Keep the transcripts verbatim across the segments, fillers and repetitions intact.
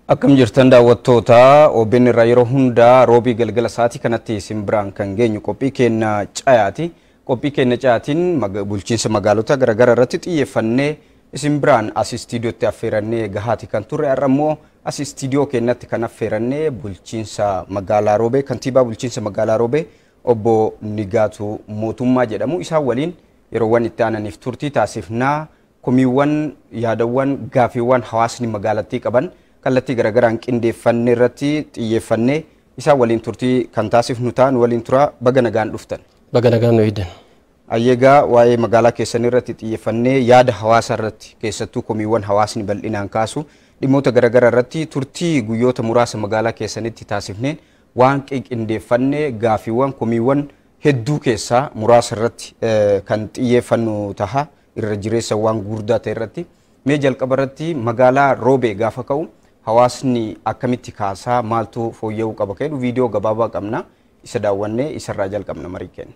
Akkam jirtan daawwattoota O B N irraa yeroo hunda roobii galgala sa'aatii kanatti simbiraan kan geenyu qophii keenya cayaati. Qophii keenya cayaatiin bulchiinsa magaalota garaagaraa irratti xiyyeeffannee simbiraan as istiidiyootti affeerannee gahaati kan turre. Har'a immoo as istiidiyoo keenyatti kan affeerannee bulchiinsa magaalaa Roobee kantiibaa bulchiinsa magaalaa Roobee obbo Nigaatu Mootummaa jedhamu. Isaan waliin yeroowwan itti aananiif turtii taasifnaa komiiwwan yaadawwan gaafiiwwan hawaasni magaalattii qaban kallattii garagaraan qindeeffannee irratti xiyyeeffannee isaan waliin turtii kan taasifnu ta'an waliin tura baga nagaan dhuftan. Baga nagaan nu eedan. Ayyeegaa waa'ee magaalaa keessanii irratti xiyyeeffannee yaada hawaasa irratti keessattuu komiiwwan hawaasni bal'inaan kaasu dhimmoota garagaraa irratti turtii guyyoota muraasa magaalaa keessanitti taasifneen waan qindeeffannee gaafiiwwan komiiwwan hedduu keessaa muraasa irratti kan xiyyeeffannu taha irra jireessa waan gurguddaa ta'e irratti mee jalqaba irratti magaalaa Roobee gaafa ka'u hawaasni akkamitti kaasaa maaltu fooyya'uu qaba jedhu viidiyoo gabaabaa qabna isa daawwannee isarraa jalqabna marii keenya.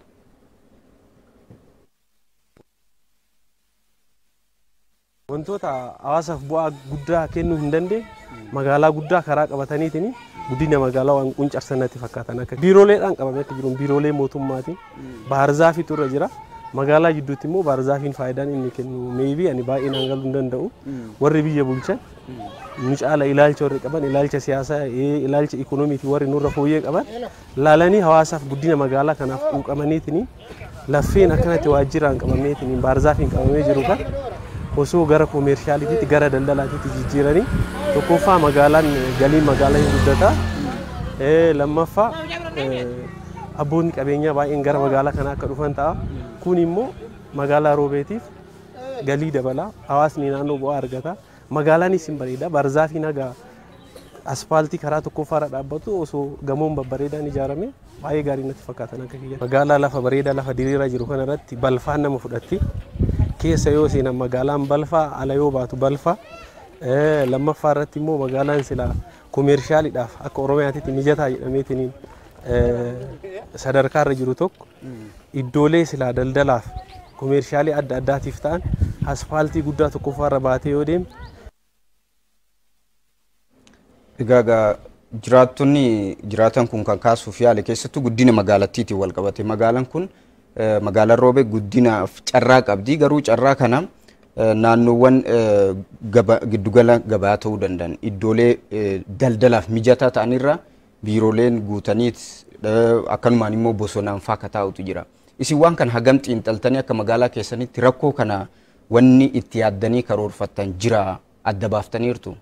Wantoota hawaasaaf bu'aa guddaa kennuu hin dandeenye magaalaa guddaa karaa qabataniitiin guddina magaalaa waan quncarsanatti fakkaatan akka biirooleedhaan qabametti jiru biiroolee mootummaatiin baarzaafii turre jira. Magaalaa jidduutti immoo baarzaafiin faayidaan inni kennu meebii ani baay'een hangaluu hin danda'u warri biyya bulchan nu caala ilaalcha warri qaban ilaalcha siyaasaa ilaalcha ikoonomiitii warri nurra fooyyee qaban laalanii hawaasaaf guddina magaalaa kanaaf quuqamaniitiin laffeen akkanatti waajjiraan qabameetiin baarzaafiin qabamee jiru kan osoo gara koomeershaaliitiitti gara daldalaatiitti jijjiiranii tokkoffaa magaalaan galii magaalaa hin guddataa lammaffaa abboonni qabeenyaa baay'een gara magaalaa kanaa akka dhufan ta'a. Kun immoo magaalaa Roobeetiif galii dabala hawaasni naannoo bu'aa argata. Magaalaanis hin bareeda barzaafi nagaa asfaaltii karaa tokkoffaarra dhaabbatu osoo gamoon babbareedaan ijaarame baay'ee gaarii natti fakkaatan akka kiyya. Magaalaa lafa bareedaa lafa diriiraa jiru kanarratti balfaan nama fudhatti keessa yoo seenan magaalaan balfaa ala yoo baatu balfaa lammaffaa irratti immoo magaalaan sila koomeershaaliidhaaf akka Oromiyaatitti mijataa jedhameetiin sadarkaa irra jiru tokko iddoolee silaa daldalaaf koomeershaalii adda addaatiif ta'an asfaaltii guddaa tokkoffaarra baatee yoo deemte. Egaa jiraattonni jiraatan kun kan kaasuuf yaale keessattuu guddina magaalattiitiin wal qabate. Magaalaan kun magaalaan Roobee guddinaaf carraa qabdi. Garuu carraa kana naannoowwan giddugala gabaa ta'uu danda'an iddoolee daldalaaf mijataa ta'anirra biirooleen guutaniit akkanumaan immoo bosonaan faaka taa'utu jira. Isin waan kan hagam xiinxaltanii akka magaalaa keessanitti rakkoo kana wanni itti yaaddanii karoorfattan jira adda baaftaniirtu?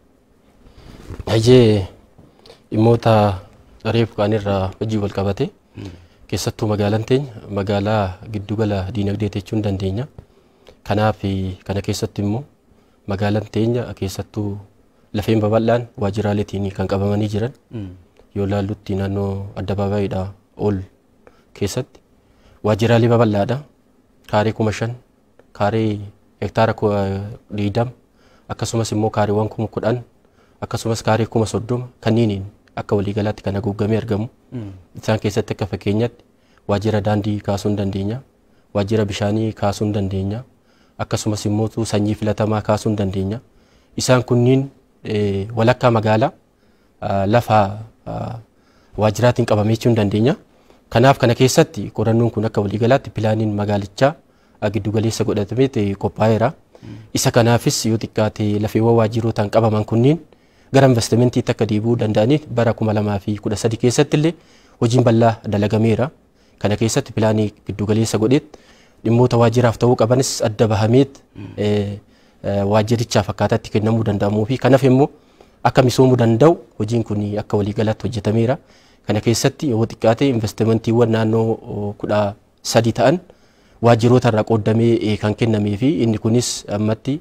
Baay'ee dhimmoota reefu kaanirraa hojii wal qabate keessattuu magaalaan teenya magaalaa giddugala diinagdee jechuun dandeenya. Kanaaf kana keessatti immoo magaalaan teenya keessattuu lafeen babal'aan waajjiraaleetiin kan qabamanii jiran yoo laallutti naannoo addabaabaayidhaa ol keessatti waajjiraalee babal'aadha. Kaaree kuma shan kaaree hektaara digdama akkasumas immoo kaareewwan kuma kudhan akkasumas kaaree kuma soddoma kanniiniin akka waliigalaatti kan haguugamee argamu. Isaan keessatti akka fakkeenyaatti waajjira daandii kaasuu hin dandeenya, waajjira bishaanii kaasuu hin dandeenya, akkasumas immoo sanyii filatamaa kaasuu hin dandeenya. Isaan kunniin walakkaa magaalaa lafa waajjiraatiin qabamee jechuu dandeenya. Kanaaf kana keessatti qorannoon kun akka waliigalaatti pilaaniin magaalichaa giddugaleessa godhatamee qophaa'eera. Isa kanaafis yoo xiqqaate lafeewwan waajjirootaan qabaman kunniin gara investimentiitti akka deebi'uu danda'aniif bara kuma lamaa fi kudha sadi keessatti illee hojiin bal'aa dalagameera. Kana keessatti pilaanii giddugaleessa godheet dhimmoota waajjiraaf ta'uu qabanis adda bahameet waajjirichaaf akkaataa itti kennamuu danda'amuu fi kanaaf immoo akka misoomuu danda'u hojiin kun akka waliigalaatti hojjetameera. Kana keessatti yoo xiqqaate investimentiiwwan naannoo kudha sadi ta'an waajjiroota irraa qoodamee kan kennamee fi inni kunis ammatti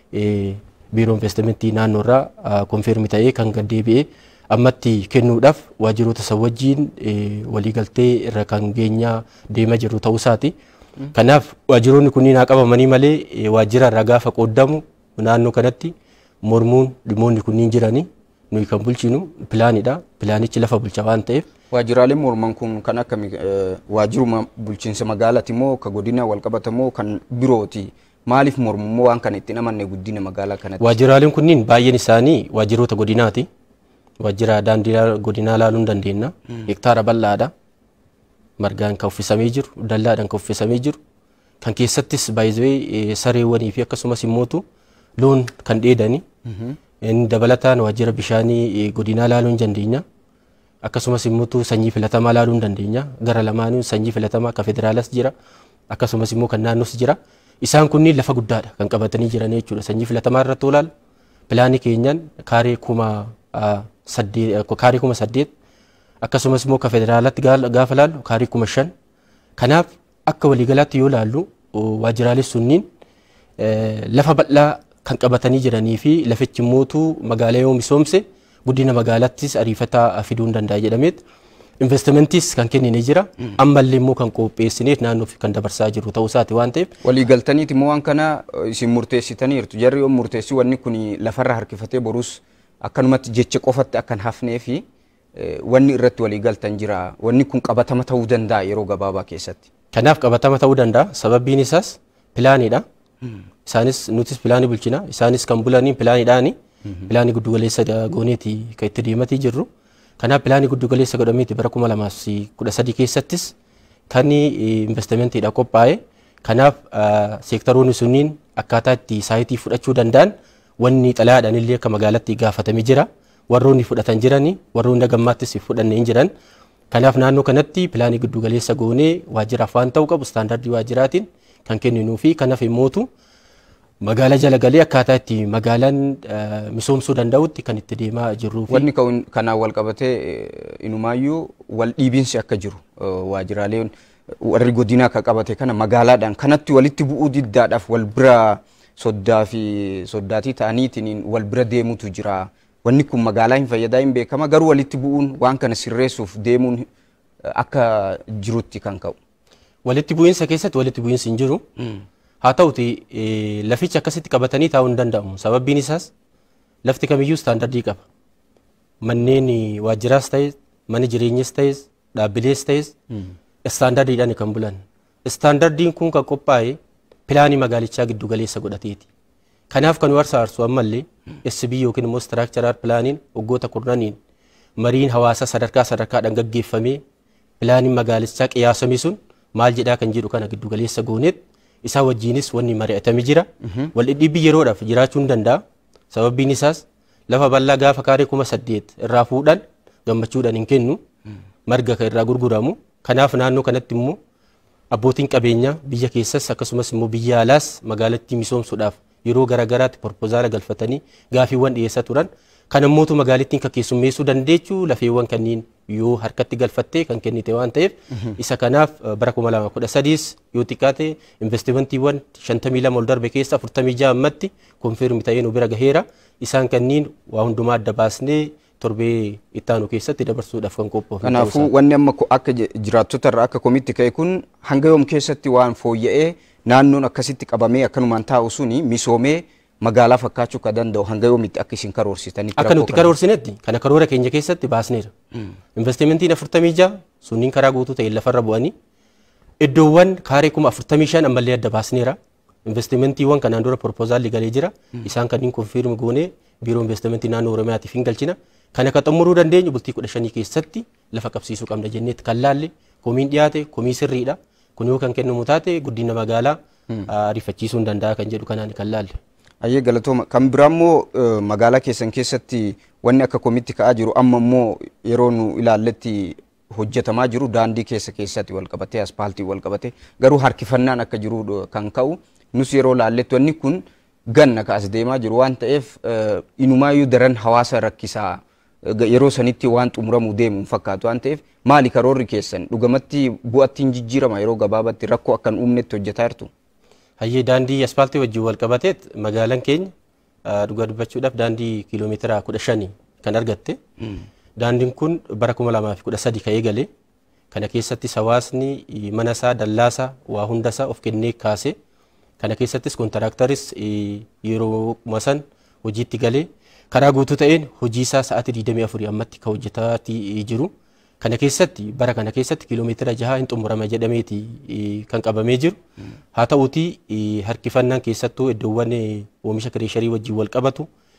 biiroo investimentii naannoo irraa konfirmi ta'ee kan gaddeebi'ee ammatti kennuudhaaf waajjiroota isa wajjiin waliigaltee irra kan geenyaa deemaa jiru ta'uu isaati. Kanaaf waajjiroonni kunniin haa qabamanii malee waajjira irraa gaafa qoodamu naannoo kanatti mormuun dhimmoonni kunniin jiranii nuyi kan bulchinu pilaanidha. Pilaanichi lafa bulcha waan ta'eef. Waajjiraaleen morman kun kan akka waajjiruma bulchiinsa magaalaati moo ka godina wal qabatamoo kan birooti? Maaliif mormummoo waan kan itti namanne guddina magaalaa kanatti? Waajjiraaleen kunniin baay'een isaanii waajjiroota godinaati. waajjira daandii godinaa ilaaluu dandeenya. Hektaara bal'aadha. Margaan kan uffisamee jiru, dallaadhaan kan uffisamee jiru. Kan keessattis baay'ee sareewwanii fi akkasumas immoo loon kan dheedani. Inni dabalataan waajjira bishaanii godinaa ilaaluu dandeenya. Akkasumas immoo sanyii filatamaa ilaaluu dandeenya. Gara lamaanuu sanyii filatamaa kan federaalas jira. Akkasumas immoo kan naannoos jira. Isaan kunniin lafa guddaadha kan qabatanii jiran jechuudha. Sanyii filatamaa irratti olaal pilaanii keenyan kaaree kuma saddeet kaaree kuma saddeet akkasumas immoo kan federaalatti gaafa laallu kaaree kuma shan. Kanaaf akka waliigalaatti yoo laallu waajjiraalee sunniin lafa bal'aa kan qabatanii jiranii fi lafichi immoo magaalaa yoo misoomse guddina magaalattis ariifataa fiduu danda'a jedhameet investimentis kan kennine jira. Ammallee immoo kan qopheessineef naannoof kan dabarsaa jiru ta'uu isaati waan ta'eef. Walii galtaniiti immoo waan kana isin murteessitaniirtu. Jarri yoo murteessi wanni kun lafarra harkifatee borus akkanumatti jecha qofatti akkan hafnee fi wanni irratti walii galtan jira. Wanni kun qabatama ta'uu danda'a yeroo gabaabaa keessatti. Kanaaf qabatama ta'uu danda'a. Sababbiin isaas pilaaniidha. Isaanis nutis pilaanii bulchina. Isaanis kan bulaniin pilaaniidhaani. Pilaanii giddugaleessa gooneeti kan itti deematii jirru. Kanaaf pilaanii giddugaleessa godhameeti bara kuma lamaa fi kudha sadii keessattis kan investimentiidha qophaa'e. Kanaaf seektaroonni sunniin akkaataa itti saayitii fudhachuu danda'an wanni xalayaadhaan illee akka magaalatti gaafatamee jira. Warroonni fudhatan jirani, warroonni gammaattis fudhanne hin jiran. Kanaaf naannoo kanatti pilaanii giddugaleessa goonee waajjiraaf waan ta'u qabu istaandardii waajjiraatiin kan kenninuu fi kanaaf immootu magaalaa jala galee akkaataa itti magaalaan misoomsuu danda'utti kan itti deemaa jirru. Wanni kanaan wal qabatee inumaayyuu wal dhiibinsi akka jiru waajjiraaleen warri godinaa akka qabate kana magaalaadhaan kanatti walitti bu'uu diddaadhaaf wal bira soddaa fi soddaatii ta'aniitiin wal bira deemutu jira. Wanni kun magaalaa hin fayyadaa hin beekama garuu walitti bu'uun waan kana sirreessuuf deemuun akka jirutti kan ka'u. Walitti bu'iinsa keessatti walitti bu'iinsi hin jiru. Haa ta'uti lafichi akkasitti qabatanii taa'uu hin danda'amu. Sababbiin isaas lafti kamiyyuu istaandardii qaba. Manneen waajjiraas ta'es, mana jireenyas ta'es, dhaabbilees ta'es istaandardiidhaan kan bulan. Istaandardiin kun kan qophaa'e pilaanii magaalichaa giddu galeessa godhateeti. Kanaaf kan warsa arsu ammallee S B yookiin immoo structural plaaniin waggoota kurnaniin mariin hawaasa sadarkaa sadarkaadhaan gaggeeffamee pilaaniin magaalichaa qiyaasamee sun maal jedhaa kan jedhu kana giddu galeessa gooneet isaa wajjiinis wanni mari'atamee jira. Wal dhidhiibbii yeroodhaaf jiraachuu hin danda'a. Sababbiin isaas lafa bal'aa gaafa kaaree kuma saddeet irraa fuudhan gammachuudhaan hin kennu marga kan irraa gurguramu. Kanaaf naannoo kanatti immoo abbootiin qabeenyaa biyya keessas akkasumas immoo biyya alaas magaalattii misoomsuudhaaf yeroo garaagaraatti proposala galfatanii gaafiiwwan dhiyeessaa turan. Kan ammootu magaalittiin kan keessummeessuu dandeechuu lafeewwan kanneen yoo harkatti galfattee kan kennite waan ta'eef isa kanaaf bara kuma lama kudha sadiis yoo xiqqaate investimentiiwwan shantamii lama ol darbe keessa afurtamii ja'a ammatti konfirmi ta'ee nu bira gaheera. Isaan kanneen waa hundumaa adda baasnee torbee ittaanu keessatti dabarsuudhaaf kan qophoofne. Kanaafuu wanni amma akka jiraattota irraa akka komitti ka'e kun hanga yoom keessatti waan fooyya'ee naannoon akkasitti qabamee akkanumaan taa'u suni misoomee magaalaa fakkaachuu kan danda'u hanga yoomitti akka isin karoorsitanitti. Akka nuti karoorsinetti kana karoora keenya keessatti baasneera. Investimentiin afurtamii ja'a sunniin karaa guutuu ta'e lafarra bu'anii iddoowwan kaaree kuma afurtamii shan ammallee adda baasneera. Investimentiiwwan kanaan dura proposaalli galee jira. Isaan kanneen konfirmi goonee biiroo investimentii naannoo Oromiyaatiif hin galchina. Kana kan xumuruu dandeenyu bultii kudha shanii keessatti lafa qabsiisuu qabna jenneetti kan laalle komiin dhiyaate komii sirriidha. Kun yoo kan kennamu taate guddina magaalaa ariifachiisuu hin danda'a kan jedhu kanaan kan laalle. Ayyee galatooma kan biraa immoo magaalaa keessan keessatti wanni akka komitti ka'aa jiru amma immoo yeroo nu ilaalletti hojjetamaa jiru daandii keessa keessatti wal qabatee aspaaltii wal qabatee garuu harkifannaan akka jiru kan ka'u nus yeroo ilaalletti wanni kun ganna kaas deemaa jiru waan ta'eef inumaayyuu daran hawaasa rakkisaa yeroo sanitti waan xumuramuu deemu fakkaatu waan ta'eef maali karoorri keessan dhugamatti bu'attiin jijjiirama yeroo gabaabatti rakkoo akkan uumnetti hojjetaa jirtu. Hayyee daandii aspaaltii wajjin wal qabateet magaalaan keenya dhugaa dubbachuudhaaf daandii kiiloomeetira kudha shanii kan argatte. Daandiin kun bara kuma lamaa fi kudha sadii ka'ee galee kana keessattis hawaasni mana isaa dallaasaa waa hundasaa of kennee kaase. Kana keessattis kontiraaktaris yeroo masan hojiitti galee karaa guutuu ta'een hojii isaa sa'aatii digdamii afurii ammatti kan hojjetaa jiru. Kana keessatti bara kana keessatti kiiloomeetira jaha hin xumurama jedhameeti kan qabamee jiru. Haa ta'uutii harkifannaan keessattuu iddoowwan oomisha kireesharii wajjin wal qabatu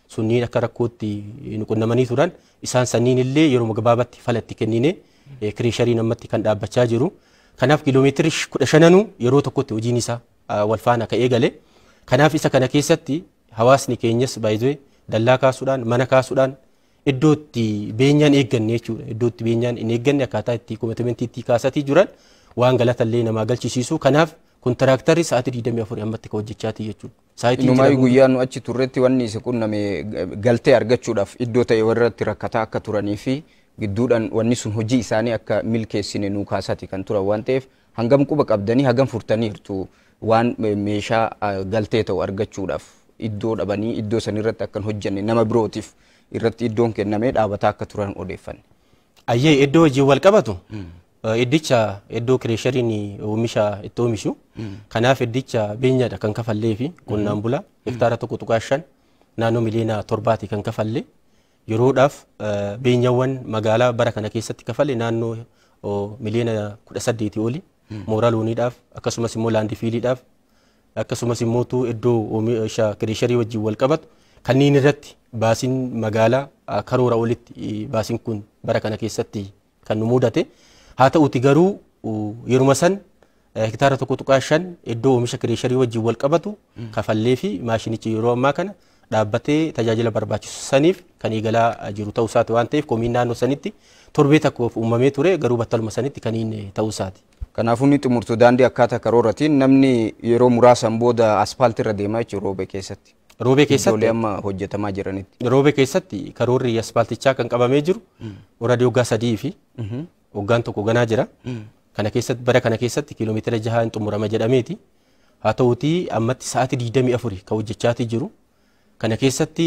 sunniin akka rakkootti nu qunnamanii turan isaan sanniin illee yeroo gabaabatti falatti kennine kireeshariin ammatti kan dhaabbachaa jiru. Kanaaf kiiloomeetiri kudha shananuu yeroo tokkotti hojiin isaa wal faana ka'ee gale. Kanaaf isa kana keessatti hawaasni keenyas baay'ee dallaa kaasuudhaan mana kaasuudhaan iddootti beenyaan eegganne jechuudha. Iddootti beenyaan hin eegganne akkaataa itti koomitiimentiitti kaasatii jiran waan galatallee namaa galchisiisu. Kanaaf kontiraaktarri sa'aatii digdamii afurii ammatti kan hojjechaati jechuudha. Inumaayyuu guyyaa nu achi turretti wanni isa qunname galtee argachuudhaaf iddoo ta'e warratti rakkataa akka turanii fi gidduudhaan wanni sun hojii isaanii akka milkeessine nu kaasati kan turan waan ta'eef hangam quba qabdanii hagam furtaniirtu waan meeshaa galtee ta'u argachuudhaaf iddoo dhabanii iddoo san irratti akka hojjenne nama birootiif irratti iddoon kennamee dhaabataa akka turan odeeffanne. Ayyee iddoo hojii wal qabatu iddicha iddoo kireeshariin oomisha itti oomishu kanaaf iddicha beenyaadha kan kafallee fi qonnaan bulaa hektaara tokko tuqaa shan naannoo miliyoona torbaati kan kafalle yeroodhaaf beenyawwan magaalaa bara kana keessatti kafalle naannoo miliyoona kudha saddeeti oli mooraa looniidhaaf akkasumas immoo laandifiiliidhaaf akkasumas immoo iddoo oomisha kireesharii wajjin wal qabatu kanneen irratti baasiin magaalaa karoora olitti baasiin kun bara kana keessatti kan nu mudate. Haa ta'uuti garuu yeruma san hektaara tokko tuqaa shan iddoo oomisha kireesharii wajjin wal qabatu kafallee fi maashinichi yeroo ammaa kana dhaabbatee tajaajila barbaachisu saniif kan eegalaa jiru ta'uu isaati waan ta'eef komiin naannoo sanitti torbee tokkoof uumamee ture garuu battaluma sanitti kan inni ta'uu isaati. Kanaafuu ni xumurtu daandii akkaataa karooratiin namni yeroo muraasan booda aspaaltii irra deemaa jechuudha roobee keessatti. Roobee keessatti iddoolee amma hojjetamaa jiranitti. Roobee keessatti karoorri aspaaltichaa kan qabamee jiru oradii waggaa sadii fi waggaan tokko ganaa jira. Kana keessatti bara kana keessatti kiiloomeetira jahaan xumurama jedhameeti. Haa ta'uutii ammatti sa'aatii digdamii afurii kan hojjechaatii jiru. Kana keessatti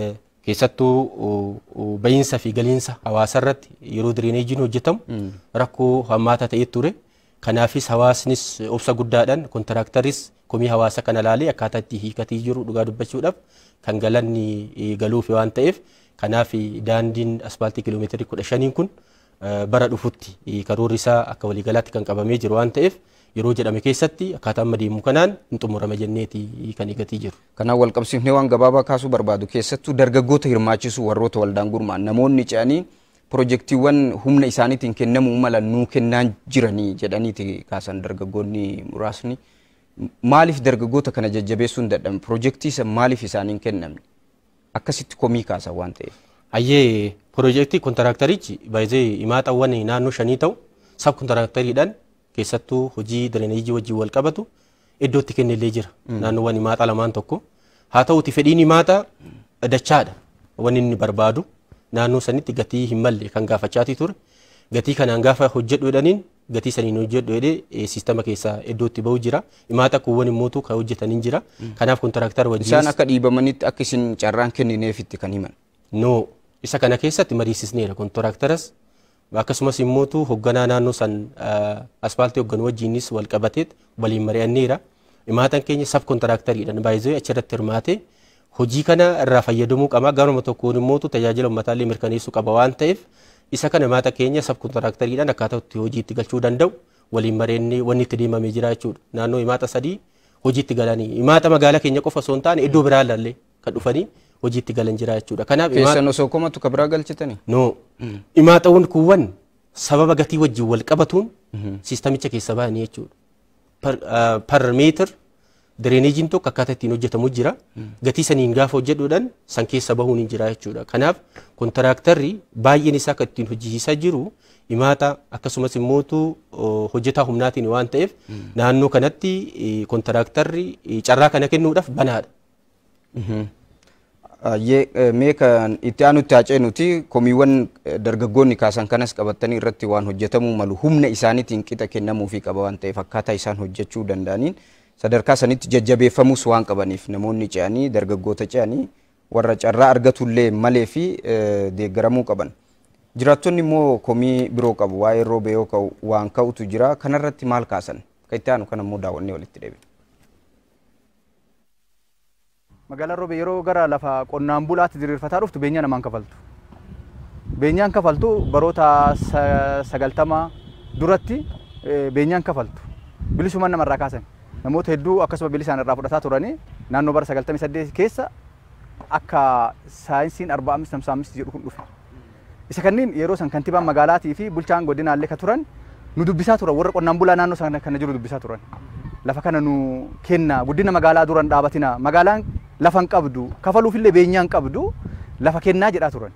keessattuu bahiinsa fi galiinsa hawaasa irratti yeroo direeneejiin hojjetamu rakkoo hammaataa ta'ee ture. Kanaafis hawaasnis obsa guddaadhaan kontiraaktaris komii hawaasa kana ilaalee akkaataa itti hiikatii jiru dhugaa dubbachuudhaaf kan galanni galuuf waan ta'eef kanaaf daandiin aspaaltii kiiloomeetirii kudha shaniin kun bara dhufutti karoorri isaa akka waliigalaatti kan qabamee jiru waan ta'eef yeroo jedhame keessatti akkaataa amma deemu kanaan hin xumurama jenneeti kan eegatii jiru. Kanaan wal qabsiifnee waan gabaabaa kaasuu barbaadu keessattuu dargaggoota hirmaachisuu warroota waldaan gurmaan namoonni ce'anii pirojektiiwwan humna isaaniitiin kennamuu mala nuu kennaan jiranii jedhaniiti kaasan dargaggoonni muraasni. Maaliif dargaggoota kana jajjabeessuun dadhabame pirojektii isa maaliif isaaniin kennamne akkasitti komii kaasan waan ta'eef. Ayyee pirojektii kontiraakterichi baay'ee himaataawwan naannoo shanii ta'u sab kontiraakteriidhaan keessattuu hojii direneejii wajjin wal qabatu iddootti kennellee jira naannoowwan himaataa lamaan tokko. Haa ta'uuti fedhiin himaataa dachaadha wanni inni barbaadu. Naannoo sanitti gatii hin malle kan gaafachaatii ture. Gatii kanaan gaafa hojjedhu jedhaniin gatii saniin hojjedhu jedhee siistama keessaa iddootti bahu jira. Himaata kuuwwan immootu kan hojjetaniin jira. Kanaaf kontiraaktar wajjin isaan akka dhiibamanitti akka isin carraan kennineefitti kan himan. No isa kana keessatti mariisisneera kontiraaktaras akkasumas immootu hoogganaa naannoo san aspaaltii hoogganuu wajjinis wal qabateet waliin mari'anneera. Himaataan keenya sab kontiraakteriidhaan baay'ee achirratti hirmaatee hojii kana irraa fayyadamuu qaba garuma tokkoon immoo tajaajila uummataallee mirkaneessuu qaba waan ta'eef isa kana himaata keenya sab kontiraakteriidhaan akkaataa itti hojii itti galchuu danda'u waliin mareennee wanni itti deemamee jira jechuudha. Naannoo himaata sadii hojii itti galanii himaata magaalaa keenya qofa osoo hin taane iddoo biraa ilaallee kan dhufanii hojii itti galan jira jechuudha. Kanaaf keessan osoo komatu ka biraa galchitanii? No himaatawwan kuuwwan sababa gatii wajjin wal qabatuun siistamicha keessa bahanii jechuudha. Per meetir direneejiin tokko akkaataa ittiin hojjetamu jira. Gatii saniin gaafa hojjedhuudhaan san keessa bahuun hin jira jechuudha. Kanaaf kontiraaktarri baay'een isaa kan ittiin hojjechiisaa jiru himaata akkasumas immootu hojjetaa humnaatiin waan ta'eef naannoo kanatti kontiraaktarri carraa kana kennuudhaaf banaadha. Mee kan itti aanutti haacee nuti komiiwwan dargaggoonni kaasan kanas qabatanii irratti waan hojjetamuu malu humna isaaniitiin qixa kennamuufii qaba waan ta'eef akkaataa isaan hojjechuu danda'aniin sadarkaa sanitti jajjabeeffamus waan qabaniif namoonni ce'anii dargaggoota ce'anii warra carraa argatullee malee fi deeggaramuu qaban. Jiraattonni immoo komii biroo qabu waa'ee roobee yoo ka'u waan ka'utu jira kanarratti maal kaasan kan itti aanu kan immoo daawwannee walitti deebina. Magaalaan roobee yeroo gara lafa qonnaan bulaatti diriirfataa dhuftu beenyaa namaan kafaltu. Beenyaan kafaltu baroota sagaltama duratti beenyaan kafaltu. Bilisumaan namarraa kaasan. Namoota hedduu akkasuma bilisaan irraa fudhataa turanii naannoo bara sagaltamii saddeet keessa akka saayinsiin arbaa amis hamsa amis jedhu kun dhufe. Isa kanneen yeroo san kantiibaan magaalaatii fi bulchaan godinaallee ka turan nu dubbisaa turan warra qonnaan bulaa naannoo sana kana jiru dubbisaa turan. Lafa kana nu kenna guddina magaalaa duran dhaabatina magaalaan lafa hin qabdu kafaluufillee beenyaan qabdu lafa kennaa jedhaa turan.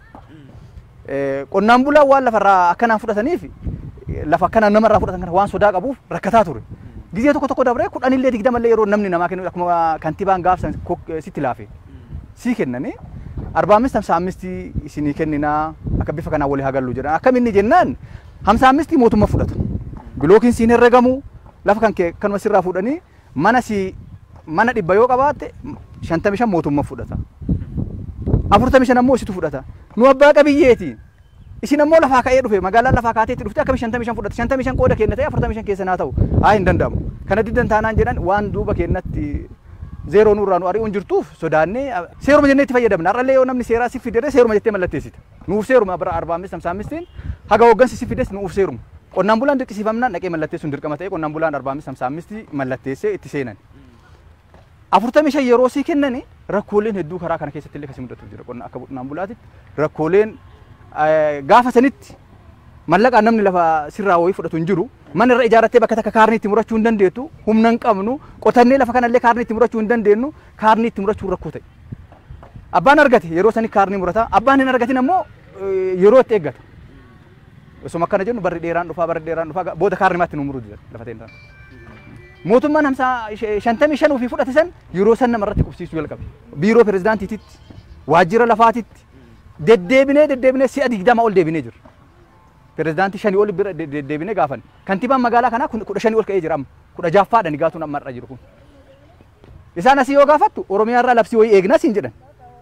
Qonnaan bulaa waan lafarraa akkanaan fudhataniif lafa akkana namarraa fudhatan kana waan sodaa qabuuf rakkataa ture. Gizee tokko tokko dabree kudhanillee digdamallee yeroo namni namaa kennu akkuma kantiibaan gaafsan sitti laafe sii kennanii arbaa amis hamsa amisti isinii kenninaa akka bifa kanaa walii hagallu jedhan akkaminni jennaan hamsa amisti mootummaa fudhata. Bilookiin siin herregamu lafa kan kee kanuma sirraa fuudhanii mana si mana dhibba yoo qabaatte shantami shan mootummaa fudhata. Afurtami shan ammoo isitu fudhata. Nu abbaa qabiyyeeti. Isin ammoo lafaa ka'ee dhufe magaalaan lafaa kaateetti dhufte akkami shantami shan fudhate shantami shan qooda kenna ta'e afurtami shan keessa naa ta'u haa hin danda'amu. Kana diddan taanaan jedhan waan duuba kennatti zeeroo nurraa nu ari'uun jirtuuf sodaannee seeruma jennee itti fayyadamna. Har'allee yoo namni seeraa si fidere seeruma jettee mallatteessita. Nuuf seeruma bara arbaa amis hamsa amistiin haga hoggansi si fides nuuf seeruma. Qonnaan bulaan dirqisiifamnaan dhaqee mallatteessuun dirqama ta'e qonnaan bulaan arbaa amis hamsa amisti mallatteessee itti seenan. Afurtami shan yeroo sii kennani rakkooleen hedduu karaa kana keessatti illee kasi mudatu jira qonna akka qonnaan bulaatitti rakkooleen gaafa sanitti mallaqaan namni lafa sirraa wayii fudhatu hin jiru mana irra ijaarrattee bakka takka kaarnii itti murachuu hin dandeettu humna hin qabnu qotannee lafa kanallee kaarnii itti murachuu hin dandeenyu kaarnii itti murachuu rakkoo ta'e. Abbaan argate yeroo sanii kaarnii murata abbaan hin argatin ammoo yeroo itti eeggata. Osuma akkana jennu barri dheeraan dhufaa barri dheeraan dhufaa booda kaarnimaatti nu muruu dida lafa ta'e. Mootummaan hamsa shantamii shan ofii fudhate san yeroo san namarratti qubsiisuu jalqabe. Biiroo pirezidaantiititti waajjira lafaatitti deddeebinee deddeebinee si'a digdama ol deebinee jira. Pirezidaantii shanii ol bira deddeebinee gaafan. Kantiibaan magaalaa kanaa kudha shanii ol ka'ee jira amma. Kudha jaffaadhaan gaatuun amma irra jiru kun. Isaan asii yoo gaafattu Oromiyaa irraa labsii wayii eegnas hin jedhan.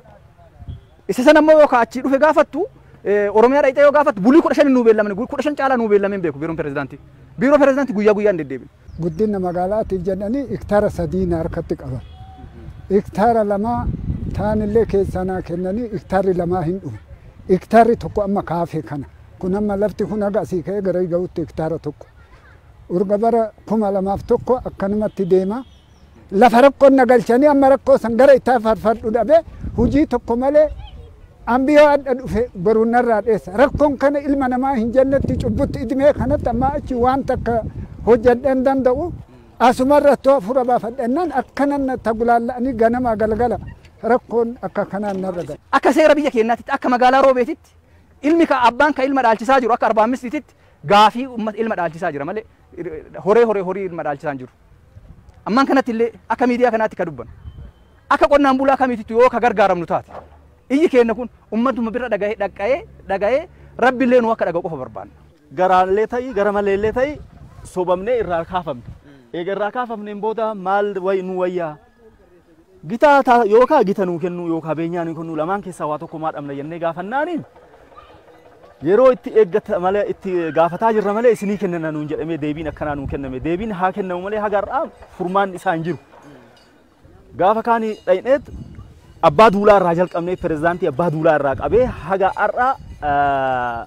Isa san ammoo yoo achii dhufe gaafattu Oromiyaa dhaqxee yoo gaafattu bulii kudha shanii nuu beellamne kudha shan caalaa nuu beellamee beeku biiroon pirezidaantii. Biiroo pirezidaantii guyyaa guyyaan deddeebine. Guddina magaalaatiif jedhanii hektaara sadii harkatti qaban. Hektaara lama taanillee keessanaa kennanii hektaarri lamaa hin dhufu. Hektaarri tokko amma kaafee kana. Kun amma lafti kun haga asii ka'ee gara ga'utti hektaara tokko. Urga bara kuma lamaaf tokko akkanumatti deema. Lafa rakkoon nagalchanii amma rakkoo san gara itti farfadhu dhabe hujii tokko malee ambiyoo adda dhufe baruu narraa dheessa. Rakkoon kana ilma namaa hin jennetti cubbutti idimee kanatti amma achi waan takka hojjedhan danda'u asumarra too fura baafadhannaan akkanan tagulaalla'anii ganama galgala rakkoon akka kanaan narra gala. Akka seera biyya keenyaatti akka magaalaa Roobeetitti ilmi ka abbaan ka ilma dhaalchisaa jiru akka arbaa amistitti gaafii uummata ilma dhaalchisaa jira malee horee horee horii ilma dhaalchisaa jiru. Ammaan kanatti illee akka miidiyaa kanaatti ka dubban akka qonnaan bulaa kamiititti yoo ka gargaaramnu taate iyyi keenya kun uummatuma bira dhaga'ee dhaqqa'ee dhaga'ee rabbi illee nu akka dhaga'u qofa barbaanna. Garaallee ta'ii gara maleellee ta'ii sobamnee irraa kaafamne. Eega irraa kaafamneen booda maal wayi nu wayyaa gitaa yookaan gita nuu kennu yookaan beenyaa nuu kennu lamaan keessaa waa tokko maa dhabna jennee gaafannaaniin yeroo itti eeggata malee itti gaafataa jirra malee isinii kennana nuun jedhamee deebiin akkanaa nuu kenname deebiin haa kennamu malee haga har'aa furmaan isaa hin jiru. Gaafa kaanii dhayneet abbaa duulaa irraa jalqabnee pirezidaantii abbaa duulaa irraa qabee haga har'aa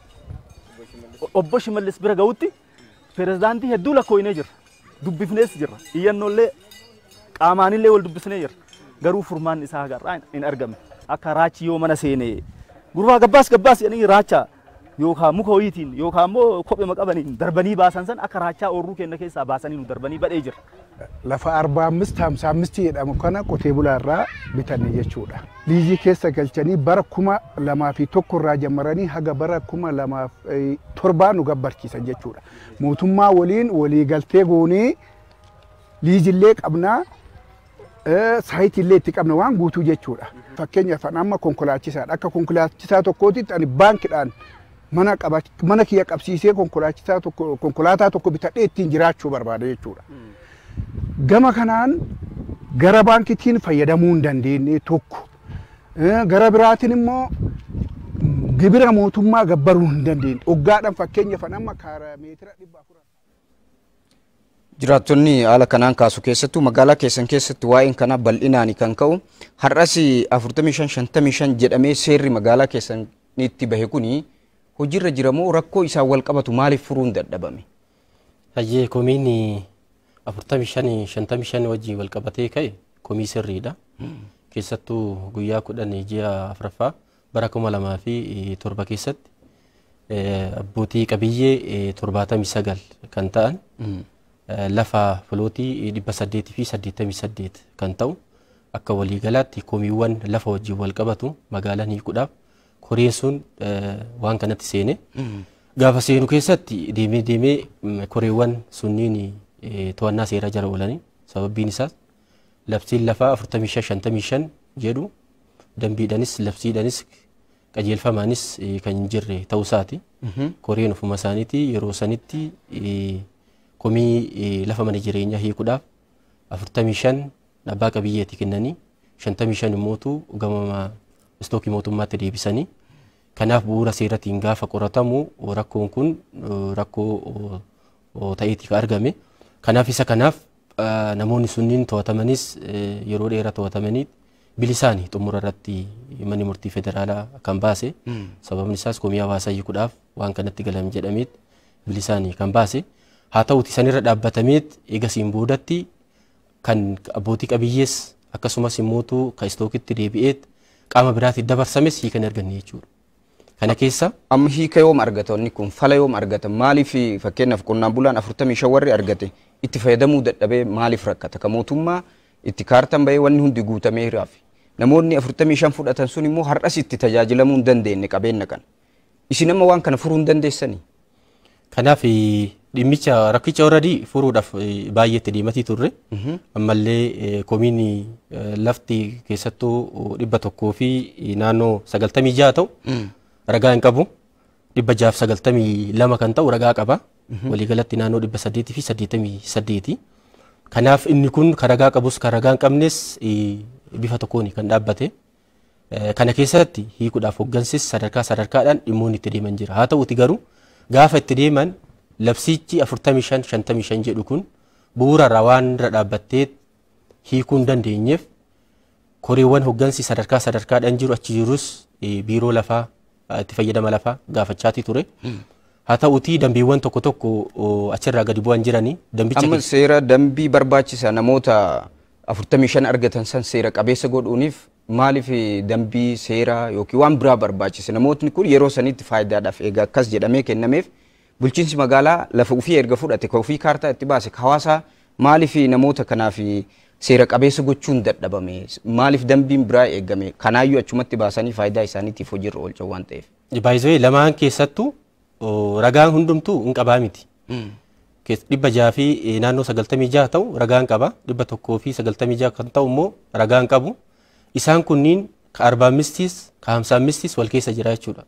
obbo Shimallis bira ga'utti pirezidaantii hedduu lakkooyinee jirra. Dubbifnees jirra. Iyyannollee qaamaanillee wal dubbisnee jirra. Garuu furmaan isaa haga har'aa hin argamne. Akka raachi yoo mana seenee gurbaa gabbaas gabbaas jedhanii raacha yookaan muka ho'iitiin yookaan immoo kophee qabaniin darbanii baasan san akka raachaa oorruu keenya keessaa baasanii nu darbanii badhee jira. Lafa arbaa amis hamsa amisti jedhamu kana qotee bulaa irraa bitanne jechuudha. Liizii keessa galchanii bara kuma lamaa fi tokko irraa jammaranii haga bara kuma lamaa fi torbaa nu gabbarchiisan jechuudha. Mootummaa waliin walii galtee goonee liizillee qabnaa saayitillee itti qabna waan guutuu jechuudha. Fakkeenyaaf amma konkolaachisaadha. Akka konkolaachisaa tokkootitti ani baankiidhaan mana qaba mana kiyya qabsiisee konkolaachisaa tokko konkolaataa tokko bitadhee ittiin jiraachuu barbaada jechuudha. Gama kanaan gara baankitiin fayyadamuu hin dandeenye tokko gara biraatiin immoo gibira mootummaa gabbaruu hin dandeenye waggaadhaan fakkeenyaaf amma kaara meetira dhibba afur. Jiraattonni haala kanaan kaasu keessattuu magaalaa keessan keessatti waa'een kana bal'inaan kan ka'u har'as afurtamii shan shantamii shan jedhamee seerri magaalaa keessanitti bahe kuni hojiirra jiramoo rakkoo isaan wal qabatu maaliif furuun dadhabame? Hayyee komiin afurtamii shan shantamii shan wajjin wal qabatee ka'e komii sirriidha. keessattuu guyyaa kudhan ji'a afuraffaa bara kuma lamaa fi torba keessatti abbootii qabiyyee torbaatamii sagal kan ta'an lafa filootii dhibba saddeetii fi saddeettamii saddeet kan ta'u akka waliigalaatti komiiwwan lafa wajjin wal qabatu magaalaan hiikuudhaaf koreen sun waan kanatti seene. Gaafa seenu keessatti deemee deemee koreewwan sunniin to'annaa seeraa jala oolanii sababbiin isaas labsiin lafaa afurtamii shan shantamii shan jedhu dambiidhanis labsiidhanis qajeelfamaanis kan hin jirre ta'uu isaati. Koreen ofuma isaaniitii yeroo sanitti komii lafa mana jireenyaa hiikuudhaaf afurtamii shan abbaa qabiyyeetti kennanii shantamii shan immootu gama istookii mootummaatti deebisanii. Kanaaf bu'uura seeratiin gaafa qoratamu rakkoon kun rakkoo ta'eeti kan argame. Kanaaf isa kanaaf namoonni sunniin to'atamanis yeroo dheeraa to'atamanii bilisaanii xumura irratti manni murtii federaalaa kan baase. Sababni isaas komii hawaasaa hiikuudhaaf waan kanatti galame jedhameet bilisaanii kan baase. Haa ta'uti sanirra dhaabbatameet eegasiin boodatti kan abbootii qabiyyees akkasumas immootu kan istookitti deebi'eet qaama biraatti dabarsames hiikan arganne jechuudha. Kana keessa amma hiika yoom argata inni kun fala yoom argata maaliif fakkeenyaaf qonnaan bulaan afurtamii shan warri argate itti fayyadamuu dadhabee maaliif rakkata ka mootummaa itti kaartan bahee wanni hundi guutamee hiraafi namoonni afurtamii shan fudhatan sun immoo har'as itti tajaajilamuu hin dandeenye qabeenya kana isin amma waan kana furuu hin dandeessanii. Kanaaf dhimmicha rakkicha already furuudhaaf baay'eetti deematii turre ammallee komiin lafti keessattuu dhibba tokkoo fi naannoo sagaltamii jaha ta'u ragaa hin qabu dhibba jaaf sagaltamii lama kan ta'u ragaa qaba waliigalatti naannoo dhibba saddeetii fi saddeettamii saddeeti. Kanaaf inni kun ka ragaa qabus ka ragaa hin qabnes bifa tokkoon kan dhaabbate. Kana keessatti hiikuudhaaf hoggansis sadarkaa sadarkaadhaan dhimmoonni itti deeman jira. Haa ta'uti garuu gaafa itti deeman labsichi afurtamii shan shantamii shan jedhu kun bu'uurarraa waan irra dhaabbatteet hiikuu hin dandeenyeef koreewwan hoggansi sadarkaa sadarkaadhaan jiru achi jirus biiroo lafaa itti fayyadama lafaa gaafachaatii ture. Haa ta'uti dambiiwwan tokko tokko achirraa gadi bu'an jiranii dambicha amma seera dambii barbaachisa namoota afurtamii shan argatan san seera qabeessa godhuuniif maaliif dambii seera yookiin waan biraa barbaachisa namootni kun yeroo sanitti faayidaadhaaf eega akkas jedhamee kennameef bulchiinsi magaalaa lafa ofii erga fudhate ka ofii kaartaa itti baase hawaasaa maaliif namoota kanaaf seera qabeessa gochuun dadhabame maaliif dambiin biraa eegame kanaayyuu achumatti baasanii faayidaa isaaniitiif hojiirra oolchan waan ta'eef. Baay'ee lamaan keessattuu ragaan hundumtuu hin qabaa miti. Dhibba jaha fi naannoo sagaltamii jaha ta'u ragaan qaba dhibba tokkoo fi sagaltamii jaha kan ta'u immoo ragaan qabu. Isaan kunniin ka arbaa mistis ka hamsaa mistis wal keessa jira jechuudha.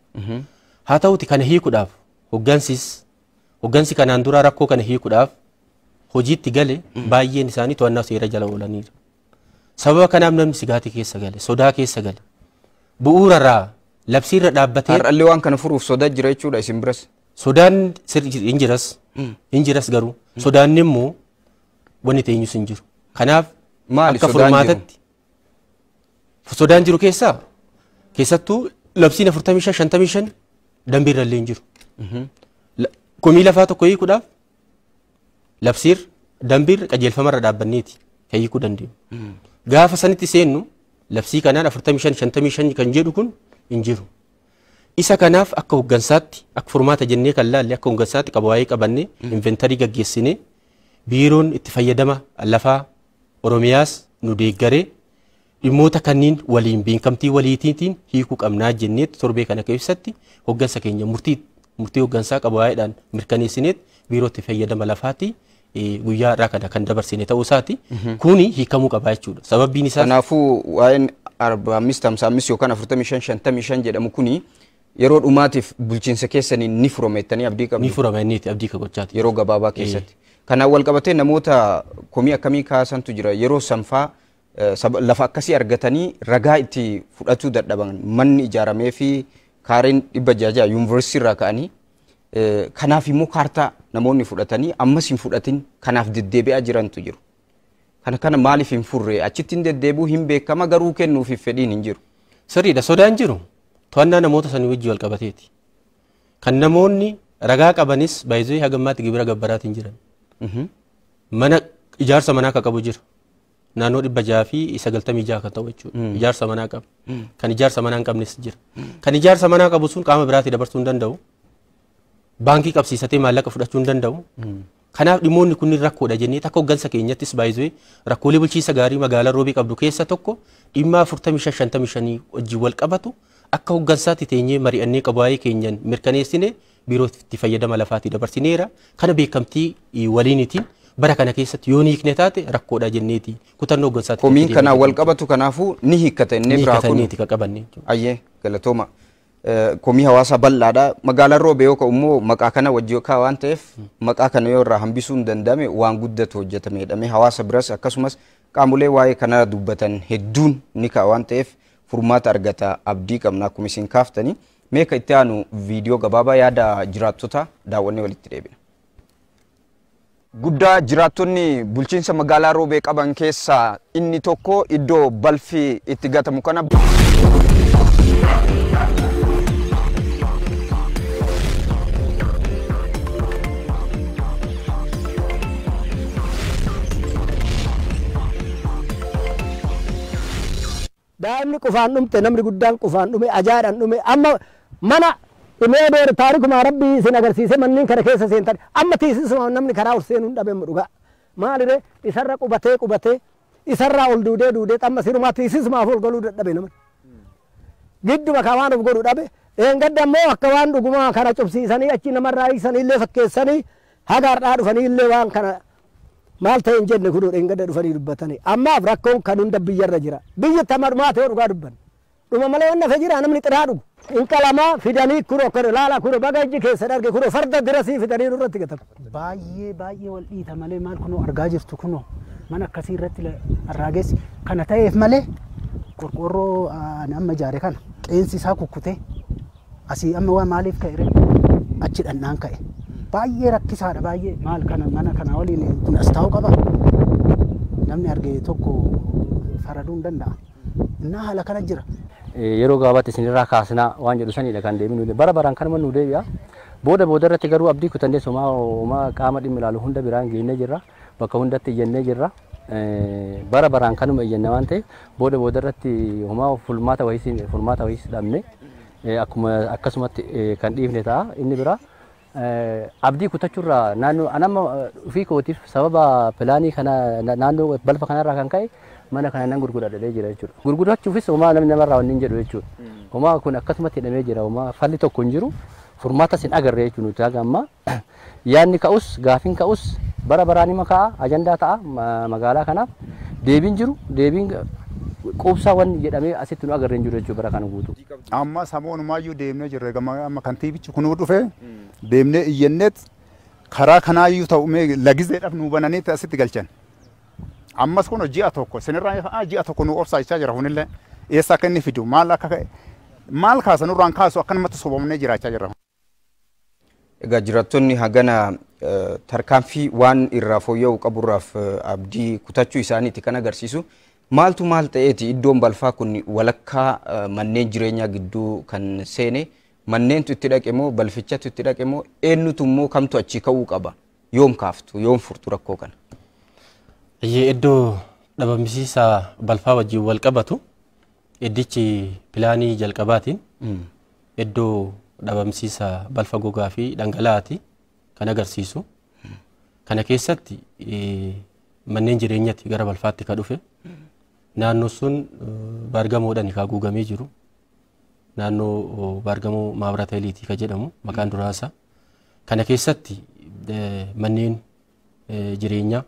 Haa ta'uti kana hiikuudhaaf hoggansis hoggansi kanaan dura rakkoo kana hiikuudhaaf hojiitti gale baay'een isaanii to'annaa seera jala oolaniiru. Sababa kanaaf namni sigaatii keessa gale sodaa keessa gale bu'uurarraa labsiirra dhaabbatee har'allee waan kana furuuf sodaa jira jechuudha isin biras. Sodaan hin jiras hin jiras garuu sodaan immoo wanni teenyus hin jiru. Kanaaf akka furmaatatti sodaan jiru keessaa keessattuu labsiin afurtamii shan shantamii shan dambiirra illee hin jiru. Komii lafaa tokko hiikuudhaaf labsiir dambiir qajeelfamarra dhaabbanneeti kan hiikuu dandeenyu. Gaafa sanitti seennu labsii kanaan afurtamii shan shantamii shan kan jedhu kun hin jiru. Isa kanaaf akka hoggansaatti akka furmaata jennee kan laalle akka hoggansaatti qabawaayee qabannee inventarii gaggeessinee biiroon itti fayyadama lafaa Oromiyaas nu deeggaree dhimmoota kanniin waliin beekamtii waliitiin hiikuu qabnaa jenneetti torbee kana keessatti hoggansa keenya murtii murtii hoggansaa qabawaayeedhaan mirkaneessineet biirootti fayyadama lafaatti guyyaa irraa kana kan dabarsine ta'uu isaati. Kuni hiikamuu qabaa jechuudha. Sababbiin isaa kanaafuu waa'een arbaa amis hamsaa amis yookaan afurtamii shan shantamii shan jedhamu kuni yeroo dhumaatiif bulchiinsa keessaniin ni furameettanii abdii qabdu. Ni furameetti abdii gochaati. Yeroo gabaabaa keessatti. Kanaan wal qabatee namoota komii akkamii kaasantu jira yeroo sanfaa lafa akkasii argatanii ragaa itti fudhachuu dadhaban manni ijaaramee fi kaareen dhibba jaha yuunivarsiitii irraa ka'anii kanaaf immoo kaartaa namoonni fudhatanii ammas hin fudhatin kanaaf deddeebi'aa jirantu jiru. Kana kana maaliif hin furre achitti hin deddeebi'u hin beekama garuu kennuuf fedhiin hin jiru. Sirriidha sodaan jiru to'annaa namoota sanii wajjin wal qabateeti. Kan namoonni ragaa qabanis baay'ee hagammaatti gibira gabbaraatiin jiran. Mana ijaarsa manaa akka qabu jira. naannoo dhibba jaha fi sagaltamii jaha kan ta'u jechuudha. Ijaarsa manaa qaba. Kan ijaarsa manaa hin qabnes jira. Kan ijaarsa manaa qabu sun qaama biraatti dabarsuu hin danda'u. Baankii qabsiisatee maallaqa fudhachuu hin danda'u. Kanaaf dhimmoonni kunniin rakkoodha jennee akka hoggansa keenyattis baay'ee rakkoolee bulchiinsa gaarii magaalaa Roobii qabdu keessa tokko dhimma afurtamii shan shantamii shanii wajjin wal qabatu akka hoggansaatti teenyee mari'annee qabaayee keenyan mirkaneessine biirootti itti fayyadama lafaatti dabarsineera. Kana beekamtii waliinitiin bara kana keessatti yoo ni hiikne taate rakkoodha jenneeti kutannoo hoggansaatti. Komiin kanaan wal qabatu kanaafuu ni hiikkata inni biraa kun. Ni hiikkata qabanne. Ayyee galatooma. Komii hawaasa bal'aadha. Magaalaan Roobee yoo ka'u immoo maqaa kana wajji yoo kaa'u waan ta'eef maqaa kana yoo irraa hambisuu hin danda'ame waan guddatu hojjetame jedhamee hawaasa biras akkasumas qaamolee waa'ee kana dubbatan hedduun ni ka'a waan ta'eef furmaata argata abdii qabna akkuma isin kaaftanii. Meeqa itti aanu viidiyoo gabaabaa yaada jiraattota daawwannee walitti deebina. Guddaa jiraattonni bulchiinsa magaalaa Roobee qaban keessaa inni tokko iddoo balfi itti gatamu kana. daa'imni qufaan dhumte namni guddaan qufaan dhume ajaa'idhaan dhume amma mana dhimee beer taarikuma rabbii isin agarsiise manneen kana keessa seentan amma tiisisuma namni karaa ol seenuu hin dhabeemu dhugaa maalire isarra qubatee qubatee isarraa ol duudee duudee xamma sirumaa tiisisumaaf ol galuu dadhabe namni gidduma ka waan of godhu dhabe eengadda immoo akka waan dhugumaa kana cubsiisanii achi namarraa hiisanii illee fakkeessanii hagaardhaa dhufanii illee waan kana maal ta'e hin jenne kun eengadda dhufanii dubbatanii ammaaf rakkoon kan hunda biyyarra jira biyya tamadhumaa ta'e dhugaa dubban dhuma malee wanna fe jira namni xiraa dhugu inqalamaa fidanii kuro kuro laala kuro baga ijji keessa darge kuro farda dirasii fidanii irratti gatamu. Baay'ee baay'ee wal dhiita malee maal kunoo argaa jirtu kunoo mana akkasii irratti arraageessi kana ta'eef malee qorqorroo amma ijaare kana qeensi isaa kukkutee asii amma waa maaliif ka'e achi dhandhaan ka'e baay'ee rakkisaadha baay'ee maal kana mana kana waliin kun as taa'u qaba namni arge tokko faraduu hin danda'a innaa haala kana jira. Yeroo gaabaatti isinirraa kaasnaa waan jedhu sanidha kan deeminu bara baraan kanuma nu deebi'a booda booda irratti garuu abdii kutannee somaa homaa qaama dhimmi ilaalu hunda biraan geennee jirra bakka hundatti iyyannee jirra bara baraan kanuma iyyanna waan ta'eef booda booda irratti homaa fulmaata wayii fulmaata wayii dhabne akkuma akkasumatti kan dhiifne ta'a inni biraa abdii kutachuurraa naannoo anamma ofii kootiif sababa pilaanii kana naannoo balfa kanarraa kan ka'e mana kana nan gurguradhee jira jechuudha. Gurgurachuufis homaa namni namarraa wanni hin jedhu jechuudha. Homaa kun akkasumatti hidhamee jira homaa falli tokko hin jiru furmaata sin agarree jechuudha nuti haga ammaa yaadni ka'us gaafiin ka'us bara baraan hima ka'a ajandaa ta'a magaalaa kanaaf deebiin jiru deebiin quubsaa wanni jedhamee asitti nu agarree hin jiru jechuudha bara kana guutuu. Amma samoonumayyuu deemnee jirre amma kantiibichi kunuu dhufe deemnee iyyanneet karaa kanaayyuu ta'u lagizeedhaaf nu bananii asitti galchan. Ammas kun ji'a tokko sinirraa ji'a tokko nu obsaa jechaa jira kunillee eessa akka inni fidu maal akka maal kaasanurraan kaasu akkanumatti sobamnee jiraachaa jirra. Egaa jiraattonni hagana tarkaanfii waan irraa fooyya'u qaburraaf abdii kutachuu isaaniiti kan agarsiisu maaltu maal ta'eeti iddoon balfaa kun walakkaa manneen jireenyaa gidduu kan seene manneentu itti dhaqe moo balfichatu itti dhaqe moo eenyutu immoo kamtu achi ka'uu qaba yoom kaaftu yoom furtu rakkoo kana. Iyyee iddoo dhabamsiisaa balfaa wajjin wal qabatu iddichi pilaanii jalqabaatiin iddoo dhabamsiisaa balfa gogaa fi dhangala'aati kan agarsiisu. Kana keessatti manneen jireenyaatti gara balfaatti ka dhufe naannoo sun baargamoodhaan ka guugamee jiru naannoo baargamoo maabirata eliitii ka jedhamu maqaan duraasa. Kana keessatti manneen jireenyaa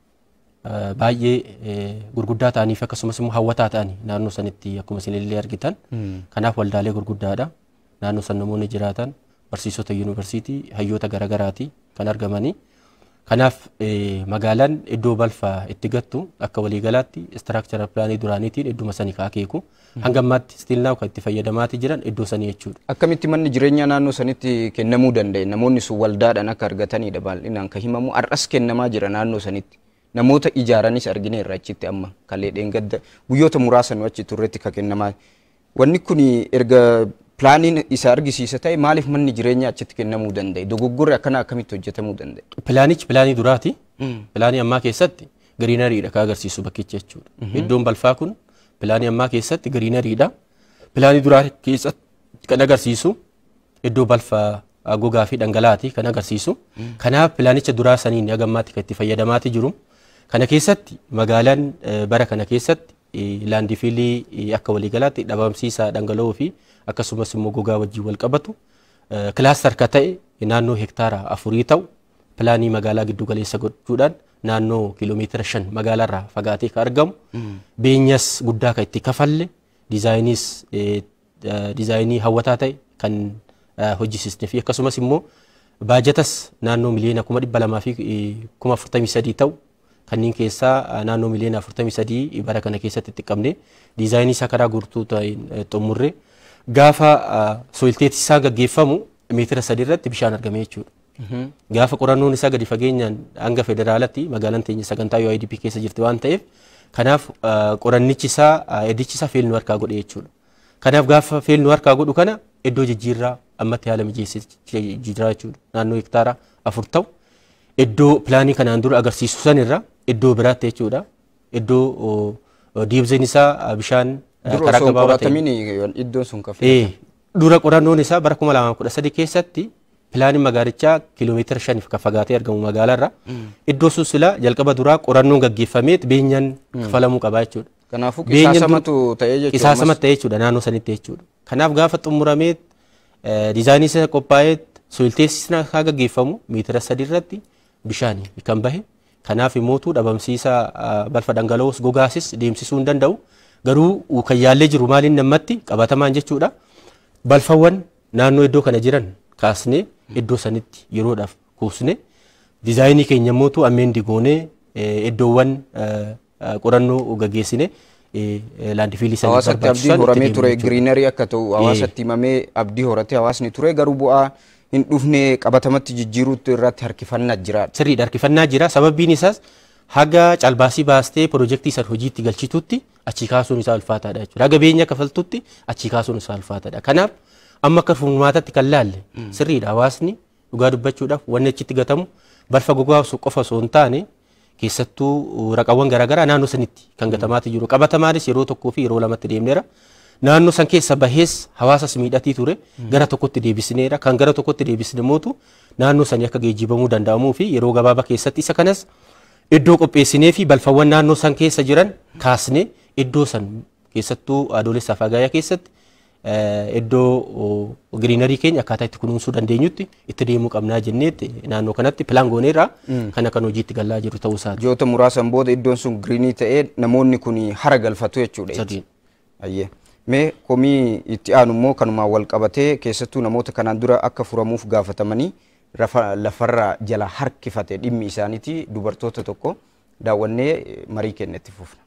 baay'ee gurguddaa ta'anii fi akkasumas immoo hawwataa ta'anii naannoo sanitti akkuma isin illee argitan kanaaf waldaalee gurguddaadha naannoo san namoonni jiraatan barsiisota yuunivarsiitii hayyoota garaagaraati kan argamanii kanaaf magaalaan iddoo balfaa itti gattu akka waliigalaatti istiraakchara pilaanii duraaniitiin idduma sanii kaakeeku hanga ammaatti stiilnaaw kan itti fayyadamaati jiran iddoo sanii jechuudha. Akkamitti manni jireenyaa naannoo sanitti kennamuu danda'e namoonni sun waldaadhaan akka argatanidha baay'inaan kan himamu har'as kennamaa jira naannoo sanitti. Namoota ijaaranis argine irraa achitti amma kalee dheengadda guyyoota muraasa nu achi turretti ka kennamaa. Wanni kun erga pilaaniin isa argisiisa ta'e maaliif manni jireenyaa achitti kennamuu danda'e? Dogoggorri akkana akkamitti hojjetamuu danda'e? Pilaanichi pilaanii duraati. Pilaanii ammaa keessatti giriinariidha kan agarsiisu bakkicha jechuudha. Iddoon balfaa kun pilaanii ammaa keessatti giriinariidha. Pilaanii duraa keessatti kan agarsiisu iddoo balfaa gogaa fi dhangalaati kan agarsiisu. Kanaaf pilaanicha duraa saniin hagammaatti kan itti fayyadamaati jiru. Kana keessatti magaalaan bara kana keessatti laandifiilii akka waliigalaatti dhabamsiisaa dhangala'oo fi akkasumas immoo gogaa wajjin wal qabatu kilaastar ka ta'e naannoo hektaara afurii ta'u pilaanii magaalaa giddu galeessa godhuudhaan naannoo kiiloomeetira shan magaalaarraa fagaatee kan argamu beenyas guddaa kan itti kafalle diizaayinis diizaayinii hawwataa ta'e kan hojjisiisnee fi akkasumas immoo baajatas naannoo miliyoona kuma dhibba lamaa fi kuma afurtamii sadii ta'u kanneen keessaa naannoo miliyoona afurtamii sadii bara kana keessatti itti qabne diizaayinii isaa karaa guutuu ta'een xumurre gaafa soilteetii isaa gaggeeffamu meetira sadii irratti bishaan argame jechuudha. Gaafa qorannoon isaa gadi fageenyaan hanga federaalatti magaalaan teenya sagantaa U I D P keessa jirti waan ta'eef kanaaf qorannichi isaa edichi isaa feelnu harkaa godhe jechuudha. Kanaaf gaafa feelnu harkaa godhu kana iddoo jijjiirraa ammatti haala mijeessee jijjiirraa jechuudha. Naannoo hektaara afur ta'u iddoo pilaanii kanaan dura agarsiisu sanirra iddoo biraatti jechuudha. Iddoo diibzeen isaa bishaan karaa gabaabaa ta'e iddoon sun kafee. Dura qorannoon isaa bara kuma lamaa kudha sadii keessatti pilaanii magaalichaa kiiloomeetira shaniif kan fagaatee argamu magaalaarra iddoo sun sila jalqaba duraa qorannoon gaggeeffameet beenyaan kafalamuu qaba jechuudha. Kanaafuu qisaasamatu ta'ee jechuudha. Qisaasama ta'ee jechuudha naannoo sanitti jechuudha. Kanaaf gaafa xumurameet diizaayinii isa qophaa'eet soilteessisna haa gaggeeffamu meetira sadii irratti bishaan kan bahe. Kanaaf immoo dhabamsiisa balfa dhangala'oos gogaasis deemsisuu hin danda'u. Garuu kan yaallee jiru maaliin namatti qabatamaan jechuudha. Balfawwan naannoo iddoo kana jiran kaasnee iddoo sanitti yeroodhaaf kuusne diizaayinii keenya immoo ammeen digoonee iddoowwan qorannoo gaggeessine laandifiilii sanii hawaasatti abdii horamee ture giriinarii akka ta'u hawaasatti himamee abdii horatee hawaasni ture garuu bu'aa hin dhufne qabatamatti jijjiiruutti irratti harkifannaa jira. Sirriidha harkifannaa jira sababiin isaas haga calbaasii baastee piroojeektii san hojiitti galchitutti achii kaasuun isaa ulfaataadha jechuudha. Haga beenya kafaltutti achii kaasuun isaa ulfaataadha. Kanaaf amma akka furmaatatti kan laalle sirriidha hawaasni dhugaa dubbachuudhaaf wanni achitti gatamu balfa gogaa qofa osoo hin taane keessattuu raqawwan garaagaraa naannoo sanitti kan gatamaati jiru. Qabatamaanis yeroo tokkoo fi yeroo lamatti deemneera. Naannoo san keessa bahees hawaasas miidhatii ture gara tokkotti deebisineera. Kan gara tokkotti deebisne mootu naannoo sanii akka geejjibamuu danda'amuu fi yeroo gabaabaa keessatti isa kanas iddoo qopheessinee fi balfawwan naannoo san keessa jiran kaasne iddoo san keessattuu adoolessaaf hagayyaa keessatti iddoo giriinarii keenya akkaataa itti kunuunsuu dandeenyutti itti deemuu qabnaa jenneetti naannoo kanatti pilaan gooneerraa kana kan hojiitti galaa jiru ta'uu isaati. Ji'oota muraasan booda iddoon sun giriinii ta'ee namoonni kun hara galfatu jechuudha. Ayyee. Mee komii itti aanu immoo kanumaan wal qabatee keessattuu namoota kanaan dura akka furamuuf gaafatamanii lafarraa jala harkifate dhimmi isaaniiti dubartoota tokko daawwannee marii kennetti fufna.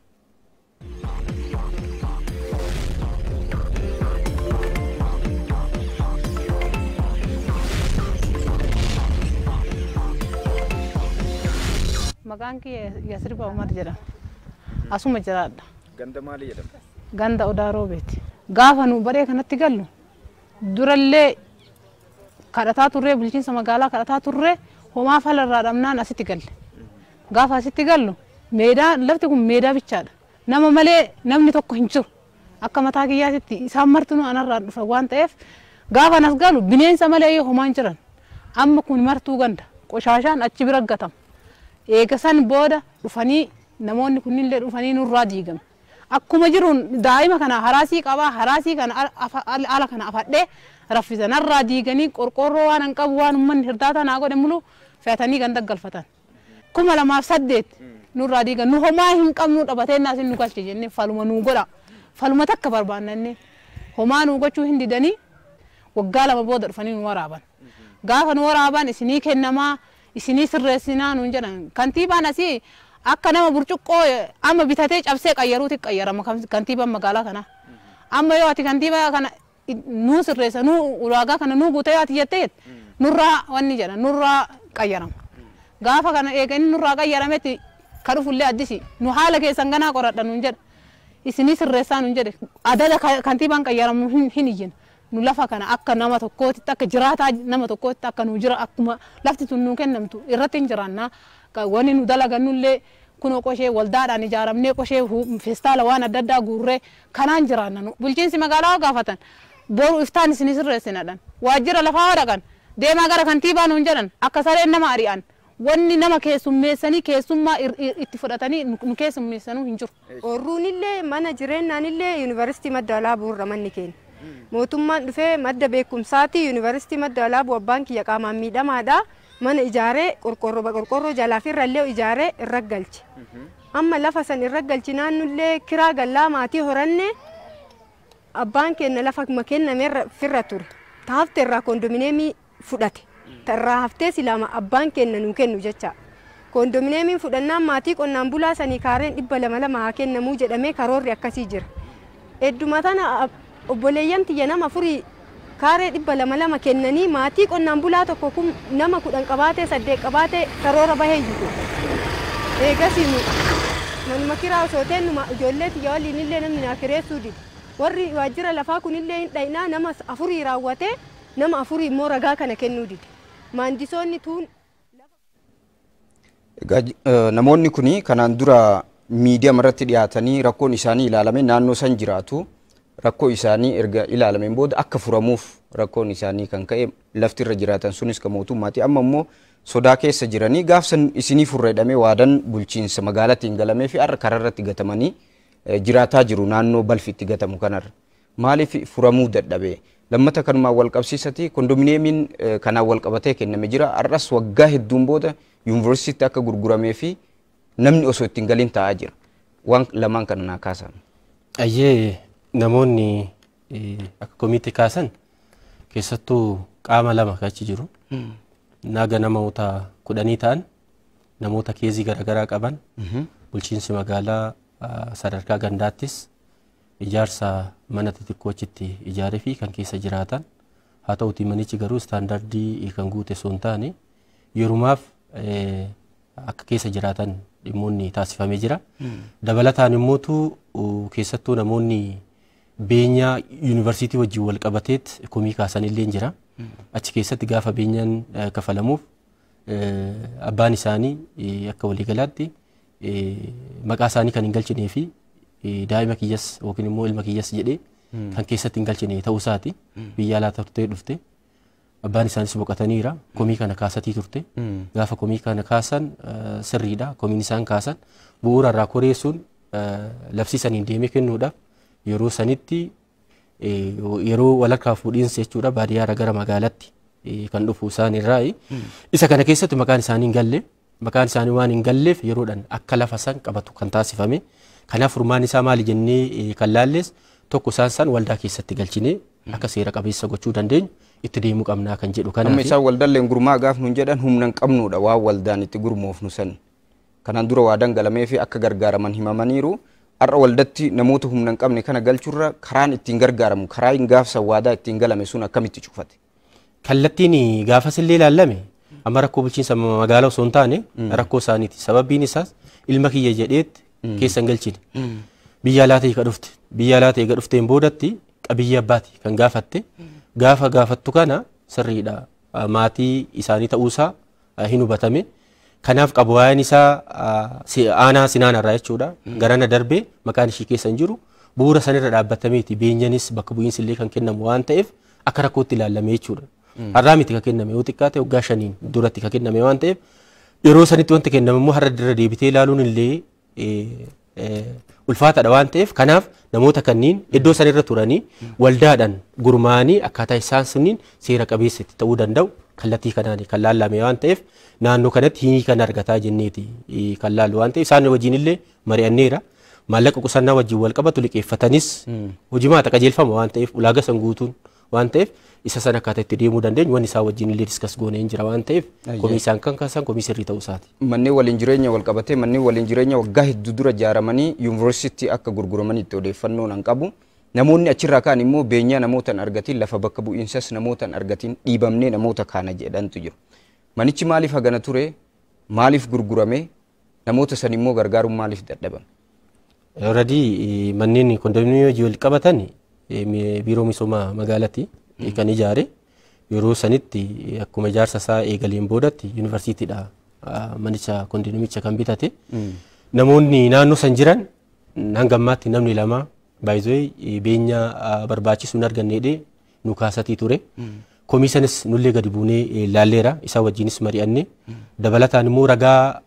Maqaan kiyya Yasriba Umar jedhama. Asuma jiraadha. Ganda maalii jedhama? Ganda Odaa Roobeeti. Gaafa nu baree kanatti gallu durallee kadhataa turree bulchiinsa magaalaa kadhataa turree homaa falarraa dhabnaan asitti galle. Gaafa asitti gallu meedaa lafti kun meedaa bichaadha. Nama malee namni tokko hin jiru. Akka mataa kiyyaatitti isaan martinuu anarraa dhufa waan ta'eef gaafa nas galu bineensa malee homaa hin jiran. Amma kun martuu ganda qoshaashaan achi bira gatama. Eega san booda dhufanii namoonni kunnillee dhufanii nurraa diigame. Akkuma jiruun daa'ima kana haraasii qabaa haraasii kana ala kana afadhee raffisan irraa diiganii qorqorroo waan hin qabu waan uummanni hirdaata naa godhe mulu fe'atanii ganda galfatan. Kuma lamaaf saddeet nurraa diigan nu homaa hin qabnu dhabatee naas nu galche jennee faluma nuu godha. Faluma takka barbaannannee homaa nuu gochuu hin didanii waggaa lama booda dhufanii nu waraaban. Gaafa nu waraaban isinii kennamaa isinii sirreessinaa nuun jedhan kantiibaan asii akka nama burcuqqoo amma bitatee cabsee qayyaruutti qayyarama kantiibaan magaalaa kana. Amma yoo ati kantiibaa kana nuu sirreessa nuu ulaagaa kana nuu guutee yoo ati jettee nurraa wanni jedha nurraa qayyarama. Gaafa kana eeganii nurraa qayyarametti ka dhufullee addisi nu haala keessan ganaa qoradha nuun jedha. Isinii sirreessaa nuun jedhe adada kantiibaan qayyaramu hin iyyina. Nu lafa kana akka nama tokkootti akka jiraataa nama tokkootti akka nu jira akkuma lafti tun nu kennamtu irratti hin jiraannaa wanni nu dalagannullee kunoo qoshee waldaadhaan ijaaramnee qoshee feestaala waan adda addaa guurree kanaan jiraanna bulchiinsi magaalaa gaafatan boru iftaan isin sirreessinadhan waajjira lafaa dhaqan deemaa gara kantiibaa nuun jedhan akka sareen nama ari'an wanni nama keessummeessanii keessummaa itti fudhatanii nu keessummeessanuu hin jiru. Orruunillee mana jireenyaanillee yuunivarsiitii Madda Walaabuu irra manni keenya. Mootummaan dhufee madda beekumsaati yuunivarsiitii Madda Walaabuu abbaan kiyya qaamaan miidhamaadha. Mana ijaaree qorqorroo qorqorroo jalaa fi irrallee ijaaree irra galche. Amma lafa san irra galchi naannullee kiraa gallaa maatii horanne abbaan keenya lafa kenname firra ture. Taafte irraa kondominiyeemii fudhate. Tarraa haftee silama abbaan keenya nu kennu jecha. Kondominiyeemiin fudhannaan maatii qonnaan bulaa sanii kaareen dhibba lama lama haa kennamuu jedhamee karoorri akkasii jira. Hedduma tana obboleeyyan tiyya nama furii kaaree dhibba lama lama kennanii maatii qonnaan bulaa tokko kun nama kudhan qabaatee saddeet qabaatee karoora bahee jiru. Eegasii manuma kiraa osoo teennu ijoollee tiyya waliin illee namni naa kireessuu dide. Warri waajjira lafaa kunillee hin dhayinaa nama afurii raawwatee nama afurii immoo ragaa kana kennuu dide. Maandisoonni tuun. Namoonni kuni kanaan dura miidiyaa irratti dhiyaatanii rakkoon isaanii ilaalame naannoo san jiraatu rakkoo isaanii erga ilaalameen booda akka furamuuf rakkoon isaanii kan ka'e lafti irra jiraatan sunis kan mootummaati amma immoo sodaa keessa jiranii gaafsan isinii furreedhamee waadan bulchiinsa magaalaatiin galamee fi har'a karaa irratti gatamanii jiraataa jiru naannoo balfi itti gatamu kanarra maaliif furamuu dadhabe lammata kanumaan wal qabsiisati kondominiyeemiin kanaan wal qabatee kenname jira har'as waggaa hedduun booda yuunivarsiitii akka gurguramee fi namni osoo ittiin galiin taa'aa jira waan lamaan kana naa kaasan. Ayyee namoonni akka komiitii kaasan keessattuu qaama lama kachi jiru. Naaga namoota kudhanii ta'an namoota keezii garaagaraa qaban bulchiinsi magaalaa sadarkaa gandaattis ijaarsa mana xixiqqoochitti ijaaree fi kan keessa jiraatan haa ta'uutii manichi garuu istaandardii kan guute osoo hin taane yerumaaf akka keessa jiraatan dhimmoonni taasifamee jira. Dabalataan immootu keessattuu namoonni beenyaa yuunivarsiitii wajjin wal qabateet komii kaasanillee jira. Achi keessatti gaafa beenyaan kafalamuuf abbaan isaanii akka waliigalaatti maqaa isaanii kan hin galchinee fi daa'ima kiyyas yookiin immoo ilma kiyyas jedhee kan keessatti hin galchine ta'uu isaati. Biyya alaa turtee dhufte. Abbaan isaanis boqotaniira komii kana kaasatii turte. Gaafa komii kana kaasan sirriidha. Komiin isaan kaasan bu'uura irraa koreessuun labsiisaniin deemee kennuudhaaf yeroo sanitti yeroo walakkaa fuudhiinsa jechuudha baadiyyaa gara magaalaatti kan dhufu isaan irraa isa kana keessatti maqaan isaanii hin galle maqaan isaanii waan hin galleef yeroodhaan akka lafa san qabatu kan taasifame. Kanaaf furmaan isaa maali jennee kan laalles tokko isaan san waldaa keessatti galchinee akka seera qabeessa gochuu dandeenyu itti deemuu qabnaa kan jedhu kana. Amma isaan waldaalleen gurmaa gaaf nun jedhan humna hin qabnuudha waan waldaan itti gurmoofnu san. Kanaan dura waa dangalamee fi akka gargaaraman himamaniiru. Har'a waldatti namoota humna hin qabne kana galchurra karaan ittiin gargaaramu karaa hin gaafsan waadaa ittiin galame sun akkamitti cufate. Kallattiin gaafas illee ilaallame amma rakkoo bulchiinsa magaalaa osoo hin taane rakkoo isaaniiti. Sababbiin isaas ilma kiyya jedheetti keessa hin galchine. Biyya alaa ta'e ka dhufte biyya alaa ta'e ka dhufteen boodatti qabiyyee abbaati kan gaafatte gaafa gaafattu kana sirriidha maatii isaanii ta'uusaa hin hubatame. Kanaaf qabu waa'een isaa aanaa sinaanarraa jechuudha. Garana darbee maqaan ishii keessa hin jiru bu'uura sanirra dhaabbatameeti beenyanis bakka bu'iinsi illee kan kennamu waan ta'eef akka rakkootti ilaalame jechuudha. Har'aa miti kan kenname yoo xiqqaate waggaa shaniin duratti kan kenname waan ta'eef yeroo sanitti wanti kenname immoo har'a dirra deebitee ilaaluun illee ulfaataadha waan ta'eef kanaaf namoota kanniin iddoo sanirra turanii waldaadhaan gurmaa'anii akkaataa isaan sunniin seera qabeessa ta'uu danda'u kallattii kanaan kan laallame waan ta'eef naannoo kanatti hiikii kan argataa jenneeti kan laallu waan ta'eef isaan wajjin illee mari'anneera. Maallaqa qusannaa wajjin wal qabatu liqeeffatanis hojimaata qajeelfama waan ta'eef ulaagaa san guutuun waan ta'eef isa sana akkaataa itti deemuu dandeenyu wanni isaa wajjin illee diskas goonee hin jira waan ta'eef komii isaan kan kaasan komii sirrii ta'uu isaati. Manneen waliin jireenya wal qabatee manneen waliin jireenya waggaa hedduu dura ijaaramanii yuunivarsiitii akka gurguramanii itti odeeffannoo nan qabu. Namoonni achirraa kaan immoo beenyaa namootaan argatiin lafa bakka bu'iinsas namootaan argatiin dhiibamnee namoota kaana jedhantu jiru. Manichi maaliif hagana ture maaliif gurgurame namoota san immoo gargaaruun maaliif dadhabame? Already manneen kondominiyeemii wal qabatan biiroo misoomaa magaalaatti kan ijaare yeroo sanitti akkuma ijaarsa isaa eegaleen boodatti yuunivarsiitiidha manicha kondominiyeemicha kan bitate. namoonni naannoo san jiran hanga ammaatti namni lama baay'ee beenya barbaachisu hin arganneedhe nu kaasatii ture. Komisaanis nullee gadi buunee laalleera isaa wajjinis mari'anne dabalataan immoo ragaa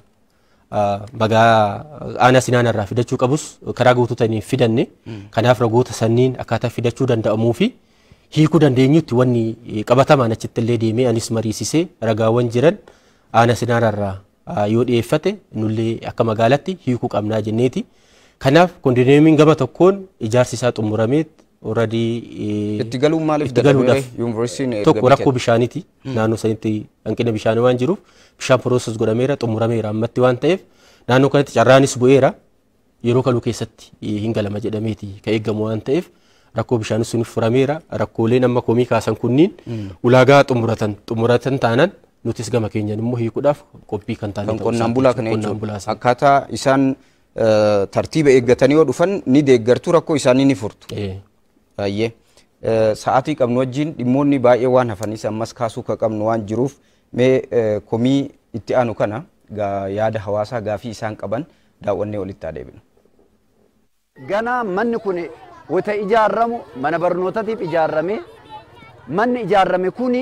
bagaa aanaa sinaana irraa fidachuu qabus karaa guutuutanii fidanne kanaaf ragoota sanniin akkaataa fidachuu danda'amuu fi hiikuu dandeenyutti wanni qabatamaan achitti illee deemee anis mariisisee ragaawwan jiran aanaa sinaana irraa yoo dhiyeeffate nullee akka magaalatti hiikuu qabnaa jenneeti. Kanaaf kondominiyeemiin gama tokkoon ijaarsi isaa xumurameet already itti galuun maaliif dadhabee yuunivarsiitiin tokko rakkoo bishaaniiti naannoo sanitti hanqina bishaanii waan jiruuf bishaan pirooses godhameera xumurameera ammatti waan ta'eef naannoo kanatti carraanis bu'eera yeroo kaluu keessatti hin galama jedhameeti ka eegamu waan ta'eef rakkoo bishaanis sun furameera rakkooleen amma komii kaasan kunniin ulaagaa xumuratan xumuratan taanaan nutis gama keenyan immoo hiikuudhaaf qophii kan taane ta'uu qonnaan bulaa kana jechuudha akkaataa isaan tartiiba eeggatanii yoo dhufan ni deeggartu rakkoo isaanii ni furtu. Baay'ee sa'aatii qabnu wajjin dhimmoonni baay'ee waan hafanis ammas kaasuu ka qabnu waan jiruuf mee komii itti aanu kana yaada hawaasaa gaafii isaan qaban daawwannee walitti adeemna. Ganaa manni kun wata ijaaramu mana barnootaatiif ijaarame manni ijaarame kuni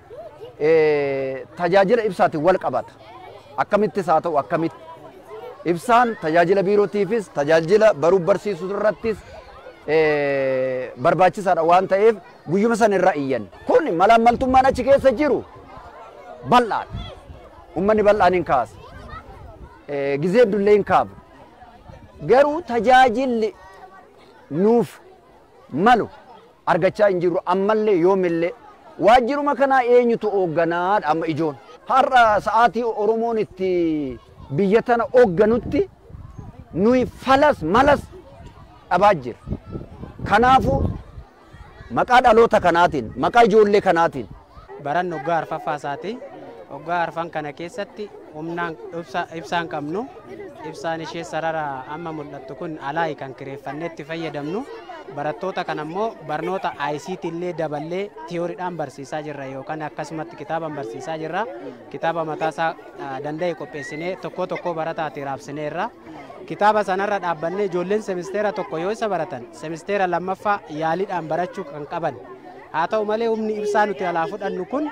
tajaajila ibsaatiin wal qabata. Akkamittis haa ta'u akkamitti ibsaan tajaajila biirootiifis tajaajila baruuf barsiisuu irrattis barbaachisaadha waan ta'eef guyyuma san irra iyyan. Kun malaammaltummaan achi keessa jiru bal'aan ummanni bal'aan hin kaasa. Gizee dullee hin kaabu. Garuu tajaajilli nuuf malu argachaa hin jiru ammallee yoomillee waajjiruma kanaa eenyutu hoogganaadha amma ijoon. Har'a sa'aatii Oromoon itti biyya tana hoogganutti nuyi falas malas dhabaa jira. Kanaafuu maqaa dhaloota kanaatiin maqaa ijoollee kanaatiin baran waggaa arfaffaa isaati. Waggaa arfan kana keessatti humnaan ibsaan qabnu ibsaan ishee sarara amma mul'attu kun alaayi kan kireeffannee itti fayyadamnu barattoota kan ammoo barnoota I C T illee daballee tiyooriidhaan barsiisaa jirra yookaan akkasumatti kitaaban barsiisaa jirra. Kitaaba mataasaa danda'e qopheessinee tokko tokko barataati raabsineerra. Kitaaba sanarra dhaabbannee ijoolleen semisteera tokko yoo isa baratan semisteera lammaffaa yaaliidhaan barachuu kan qaban. Haa ta'u malee humni ibsaa nuti alaa fudhannu kun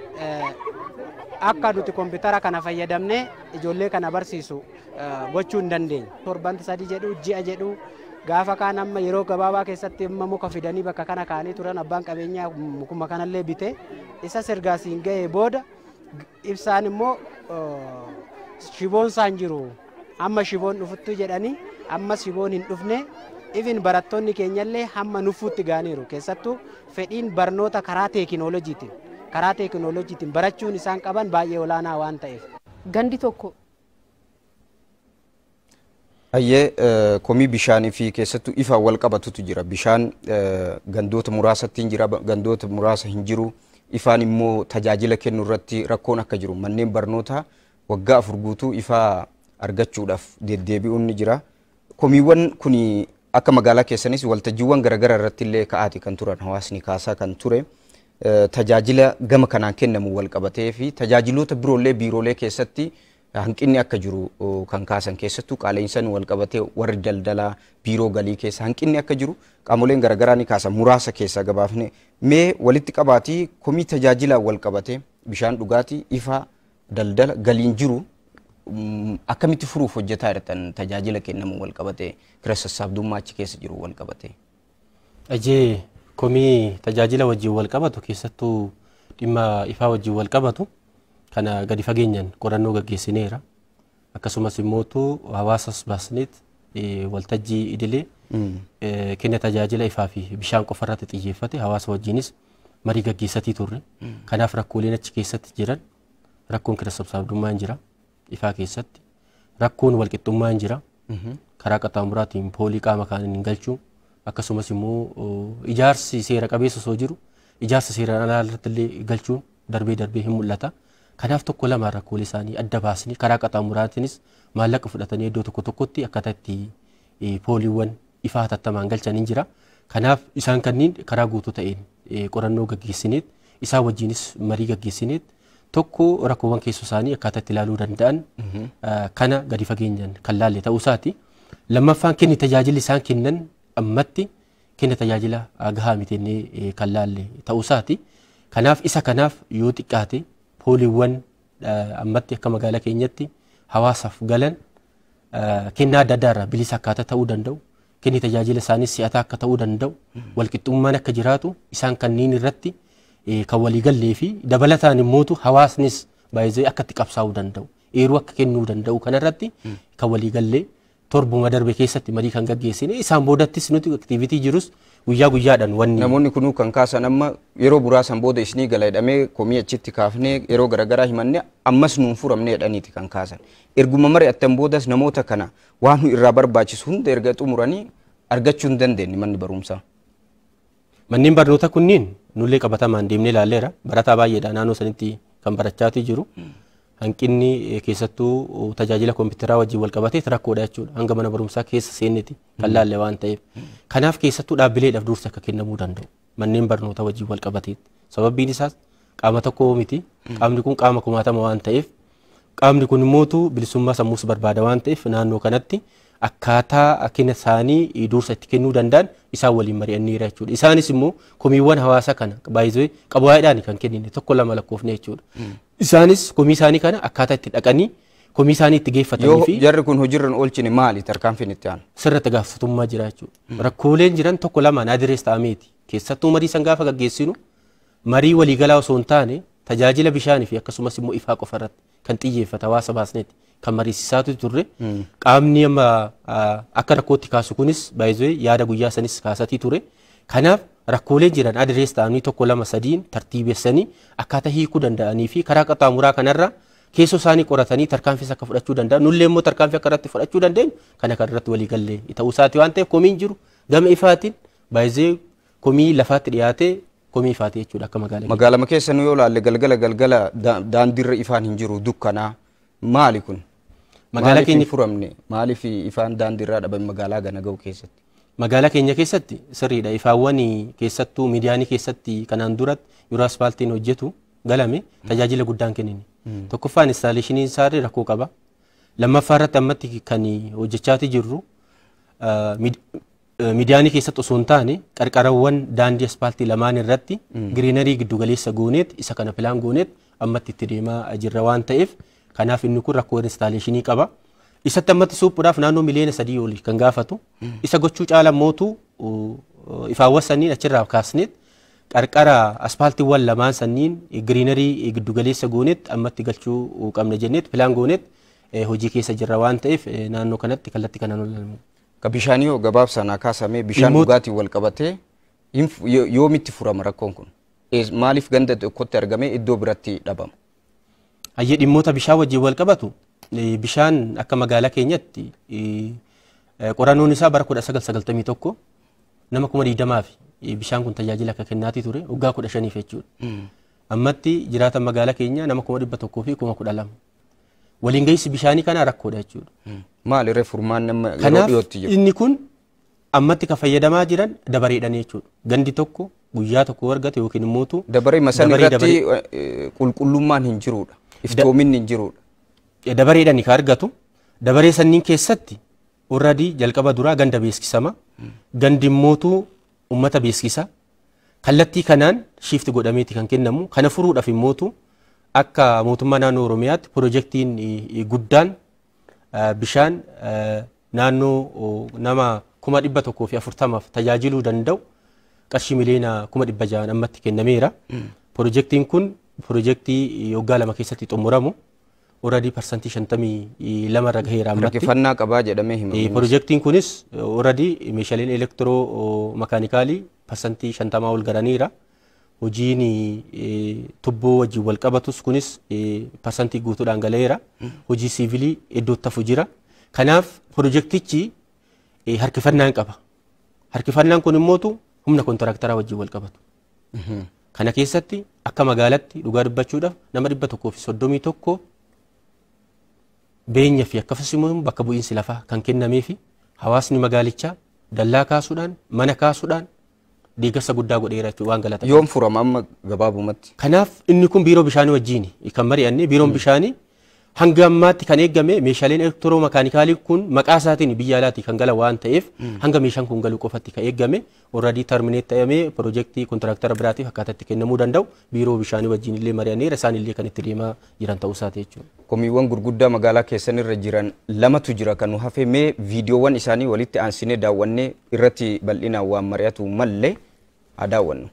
akka nuti kompiitara kana fayyadamnee ijoollee kana barsiisu gochuu hin dandeenye. Torbanti sadii jedhu ji'a jedhu gaafa kaan amma yeroo gabaabaa keessatti amma muka fidanii bakka kana kaanii turan abbaan qabeenyaa mukuma kanallee bite isa sirgaasiin ga'ee booda ibsaan immoo shiboon isaan jiru amma shiboon dhufuttu jedhanii amma shiboon hin dhufne ifin barattoonni keenyallee hamma nufuutti gaaniiru keessattuu fedhiin barnoota karaa teekinooloojiitiin karaa teekinooloojiitiin barachuun isaan qaban baay'ee olaanaa waan ta'eef. Gandi tokko Ayyee komii bishaanii fi keessattuu ifa wal qabatutu jira. Bishaan gandoota muraasatti hin jira, gandoota muraasa hin jiru. Ifaan immoo tajaajila kennu irratti rakkoon akka jiru. Manneen barnoota waggaa afur guutuu ifa argachuudhaaf deddeebi'uun ni jira. Komiiwwan kun akka magaalaa keessanis waltajjiiwwan garaagaraa irratti illee ka'aati kan turan hawaasni kaasaa kan ture. Tajaajila gama kanaan kennamu wal qabatee fi tajaajiloota biroollee biiroolee keessatti hanqinni akka jiru kan kaasan keessattuu qaala'insan wal qabatee warri daldalaa biiroo galii keessa hanqinni akka jiru qaamoleen garaagaraa ni kaasan muraasa keessa gabaafne mee walitti qabaatii komii tajaajila wal qabatee bishaan dhugaatii ifa daldala galiin jiru akkamitti furuuf hojjetaa jirtan tajaajila kennamu wal qabatee kira sassaabdummaa achi keessa jiru wal qabatee. Ajee komii tajaajila wajjin wal qabatu keessattuu dhimma ifaa wajjin wal qabatu kana gadi fageenyaan qorannoo gaggeessineera. Akkasumas immoo hawaasas baasneet waltajjii idilee kenna tajaajila ifaa fi bishaan qofa irratti xiyyeeffate hawaasa wajjinis marii gaggeessatii turre. Kanaaf rakkooleen achi keessatti jiran rakkoon kira sassaabdummaan jira ifaa keessatti rakkoon walqixxummaan jira karaa qaxxaamuraatiin poolii qaama kaaniin galchuu akkasumas immoo ijaarsi seera qabeessa osoo jiru ijaarsa seeraan alaa irratti illee galchuun darbee darbee hin mul'ata. Kanaaf tokko lama rakkoolee isaanii adda baasanii karaa qaxxaamuraatiinis maallaqa fudhatanii iddoo tokko tokkotti akkaataa itti pooliiwwan ifaa hatattamaan galchan hin jira. Kanaaf isaan kanneen karaa guutuu ta'een qorannoo gaggeessineet isaan wajjinis marii gaggeessineet tokko rakkoowwan keessoo isaanii akkaataa itti ilaaluu danda'an kana gadi fageenyaan kan laalle ta'uu isaati. Lammaffaan kenni tajaajilli isaan kennan ammatti kenna tajaajila gahaa mitennee kan laalle ta'uu isaati. Kanaaf isa kanaaf yoo xiqqaate pooliiwwan ammatti akka magaalaa keenyatti hawaasaaf galan kennaa adda addaa irraa bilisa akkaataa ta'uu danda'u. Kenni tajaajila isaaniis si'ataa akka ta'uu danda'u. Walqixxummaan akka jiraatu isaan kanneen irratti kan waliigallee fi dabalataan immoo hawaasnis baay'ee akka itti qabsaa'uu danda'u. Eeruu akka kennuu danda'u kanarratti kan waliigallee torbuma darbe keessatti marii kan gaggeessine isaan boodattis nuti aktiivitii jirus guyyaa guyyaadhaan wanni. Namoonni kunuu kan kaasan amma yeroo buraasan booda isinii gala jedhamee komii achitti kaafnee yeroo garaagaraa himanne ammas nuun furamne jedhaniiti kan kaasan. Erguma mari'attan boodas namoota kana waan nu irraa barbaachisu hunda erga xumuranii argachuu hin dandeenye manni barumsaa. Manneen barnoota kunniin nullee qabatamaan deemnee ilaalleera. Barataa baay'eedha naannoo sanitti kan barachaatii jiru. Hanqinni keessattuu tajaajila kompiitaraa wajjin wal qabatee rakkoodha jechuudha. Hanga mana barumsaa keessa seenneeti kan laalle waan ta'eef. Kanaaf keessattuu dhaabbileedhaaf dursa akka kennamuu danda'u. Manneen barnoota wajjin wal qabateeti. Sababbiin isaas qaama tokko miti. Qaamni kun qaama kumaatama waan ta'eef. Qaamni kun immoo bilisummaa sammuus barbaada waan ta'eef naannoo kanatti akkaataa kenna isaanii dursa itti kennuu danda'an isaan waliin mari'anneera jechuudha. Isaanis immoo komiiwwan hawaasaa kana baay'ee qabaayidhaan kan kennine tokko lama lakkoofne jechuudha. Isaanis komii isaanii kana akkaataa itti dhaqanii komii isaanii itti geeffatanii fi jarri kun hojiirra oolchine maali tarkaanfiin itti aanu? Sirriitti gaafatamummaa jira jechuudha. Rakkooleen jiran tokko lamaan adirees ta'ameeti. Keessattuu marii san gaafa gaggeessinu marii waliigalaa osoo hin taane tajaajila bishaanii fi akkasumas immoo ifaa qofa irratti kan xiyyeeffate hawaasa baasneeti kan mariisisaatu turre. Qaamni amma akka rakkootti kaasu kunis baay'ee yaada guyyaa sanis kaasatii ture. Kanaaf rakkoolee jiran adirees ta'anii tokko lama sadiin tartiibessanii akkaataa hiikuu danda'anii fi karaa qaxxaamuraa kanarra keessoo isaanii qoratanii tarkaanfii akka fudhachuu danda'an nullee immoo tarkaanfii akka irratti fudhachuu dandeenyu kana kan irratti waliigallee ta'uu isaati waan ta'eef komiin jiru gama ifaatiin baay'ee komii lafaatti dhiyaatee komii ifaati jechuudha akka magaalaa. Magaalama keessa nu yoo laalle galgala galgala daandiirra ifaan hin jiru dukkanaa maali kun? Magaalaa keenya furamne maaliif ifaan daandiirraa dhabame magaalaa gana ga'u keessatti? Magaalaa keenya keessatti sirriidha. Ifaawwan keessattuu miidiyaanii keessatti kanaan duratti yeroo asfaaltiin hojjetu galame tajaajila guddaan kennini. Tokkoffaan instaaleeshiniin isaarri rakkoo qaba. Lammaffaa irratti ammatti kan hojjechaatii jirru miidiyaanii keessatti osoo hin taane qarqarawwan daandii asfaaltii lamaan irratti giriinarii giddugaleessa gooneet isa kana pilaan gooneet ammatti itti deemaa jirra waan ta'eef kanaaf inni kun rakkoo instaaleeshinii qaba. Isatti ammatti suphuudhaaf naannoo miliyoona sadii olii kan gaafatu isa gochuu caala mootu ifaawwan sanniin achirraa kaasneet qarqara asfaaltiiwwan lamaan sanniin giriinarii giddugaleessa gooneet ammatti galchuu qabna jenneet pilaan gooneet hojii keessa jirra waan ta'eef naannoo kanatti kallattii kanaan olaanuu. Ka bishaanii yoo gabaabsanaa kaasamee bishaan dhugaatiin wal qabatee yoomitti furama rakkoon kun? Maaliif ganda tokkotti argamee iddoo biratti dhabama? Hayyee dhimmoota bishaan wajjin wal qabatu bishaan akka magaalaa keenyatti qorannoon isaa bara kudha sagal sagaltamii tokko nama kuma digdamaa fi bishaan kun tajaajila akka kennaatii ture waggaa kudha shaniif jechuudha. Ammatti jiraatan magaalaa keenya nama kuma dhibba tokkoo fi kuma kudha lama. Waliin gahinsi bishaanii kana rakkoodha jechuudha. Maali irree furmaan nama yeroo dhiyootti jiru? Inni kun ammatti kan fayyadamaa jiran dabareedhaan jechuudha. Gandi tokko guyyaa tokko argate yookiin immoo dabaree masan irratti qulqullummaan hin jirudha. Iftoominni hin jirudha. Dabareedhaan kan argatu dabaree sanniin keessatti already jalqaba duraa ganda beeskisama. Gandi immoo ummata beeskisa. Kallattii kanaan shiifti godhameeti kan kennamu. Kana furuudhaaf immoo akka mootummaa naannoo Oromiyaatti piroojeektiin guddaan bishaan naannoo nama kuma dhibba tokkoo fi afurtamaaf tajaajiluu danda'u qarshii miliyoona kuma dhibba ja'an ammatti kennameera. Piroojeektiin kun piroojeektii waggaa lama keessatti xumuramu. Already parsantii shantamii lama irra gaheera ammatti. Rakkifannaa qabaa jedhamee himamu. Piroojeektiin kunis already meeshaaleen elektiroo makaanikaalii parsantii shantamaa ol garaniira. Hojiin tubboo wajjin wal qabatus kunis parsantii guutuudhaan galeera. Hojii siivilii iddootti hafu jira. Kanaaf piroojeektichi harkifannaan qaba. Harkifannaan kun immoo humna kontiraaktaraa wajjin wal qabatu. Kana keessatti akka magaalatti dhugaa dubbachuudhaaf nama dhibba tokkoo fi soddomii tokko beenya fi akkasumas bakka bu'iinsi lafaa kan kennamee fi hawaasni magaalichaa dallaa kaasuudhaan mana kaasuudhaan deeggarsa guddaa godheera jechuudha waan galata. Yoom furama amma gabaabumatti? Kanaaf inni kun biiroo bishaanii wajjin kan mari'anne biiroon bishaanii hanga ammaatti kan eegame meeshaaleen elektiroo makaanikaalii kun maqaa isaatiin biyya alaatti kan gala waan ta'eef hanga meeshaan kun galu qofatti kan eegame already terminate ta'amee piroojeektii kontiraaktara biraatiif akkaataatti kennamuu danda'u biiroo bishaanii wajjin illee mari'anneera isaan illee kan itti deemaa jiran ta'uu isaati jechuudha. Komiiwwan gurguddaa magaalaa keessan irra jiran lamatu jira kan nu hafe mee viidiyoowwan isaanii walitti aansinee daawwannee irratti bal'inaan waan mari'atu mallee haa daawwannu.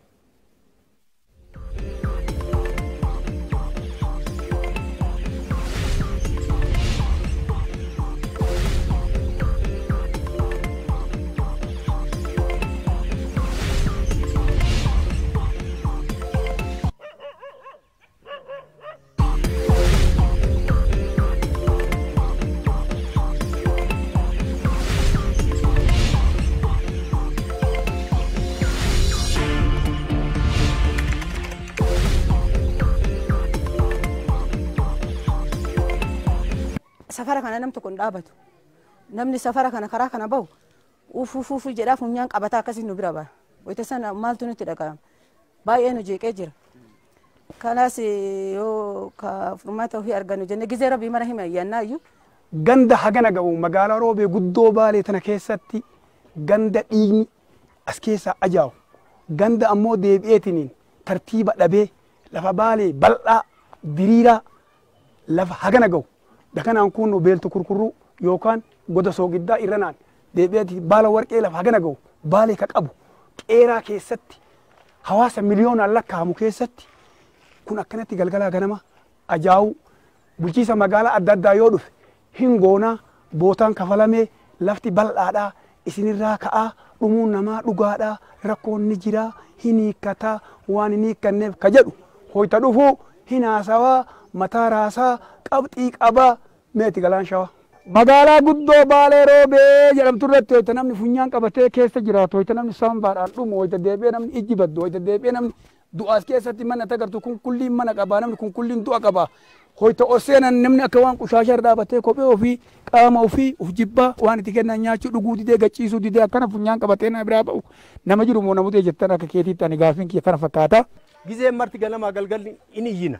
Safara kana nam tokko hin dhaabatu. Namni safara kana karaa kana bahu uuf uuf uuf jedhaa funyaan qabataa akkasii nu bira ba'a. Wayita sana maaltu nutti dhaga'ama. Baay'ee nu jeeqee jira. Kanaas yoo ka furmaata ofii argannu jenne gizee rabbii mara hima iyyannaa iyyuu. Ganda hagana ga'u magaalaa roobee guddoo baalee tana keessatti ganda dhiigni as keessaa ajaa'u. Ganda ammoo deebi'eetiniin tartiiba dhabee lafa baalee bal'aa diriiraa lafa hagana ga'u. Dakanaan kun beeltu kurkurru yookaan goda soogiddaa irranaan deebi'eeti baala warqee lafa hagana ga'u baalee ka qabu qeeraa keessatti hawaasa miliyoonaan lakkaa'amu keessatti kun akkanatti galgalaa ganama ajaa'u bulchiisa magaalaa adda addaa yoo dhufe hin goonaa bootaan kafalamee lafti bal'aadhaa isinirraa ka'aa dhumuun namaa dhugaadhaa rakkoon ni jiraa hin hiikkataa waan hin hiikkanneef ka jedhu hoyta dhufuu hin haasawaa mataa raasaa qabxii qabaa meeti galaan shawaa. Magaalaa guddoo baalee roobee jedhamtu irratti hoyta namni funyaan qabatee keessa jiraatu hoyta namni sambaadhaan dhumu hoyta deebi'ee namni ijji baddu hoyta deebi'ee namni du'aas keessatti mana tagartu kun kulliin mana qabaa namni kun kulliin du'a qabaa hoyta oseenan namni akka waan qushaashaa irra dhaabatee kophee ofii qaama ofii uf jibbaa waan itti kennan nyaachuu dhuguu didee gachiisuu didee akkana funyaan qabatee na biraa ba'u nama jiru moo namutee jettan akka keetiitti ani gaafiin kiyya kana fakkaata. Gizeen marti ganamaa galgalli in iyyina.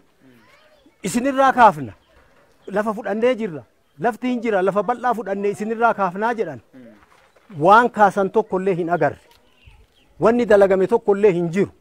Isinirraa kaafna lafa fudhannee jirra lafti hin jira lafa bal'aa fudhannee isinirraa kaafnaa jedhan waan kaasan tokkollee hin agarre wanni dalagame tokkollee hin jiru.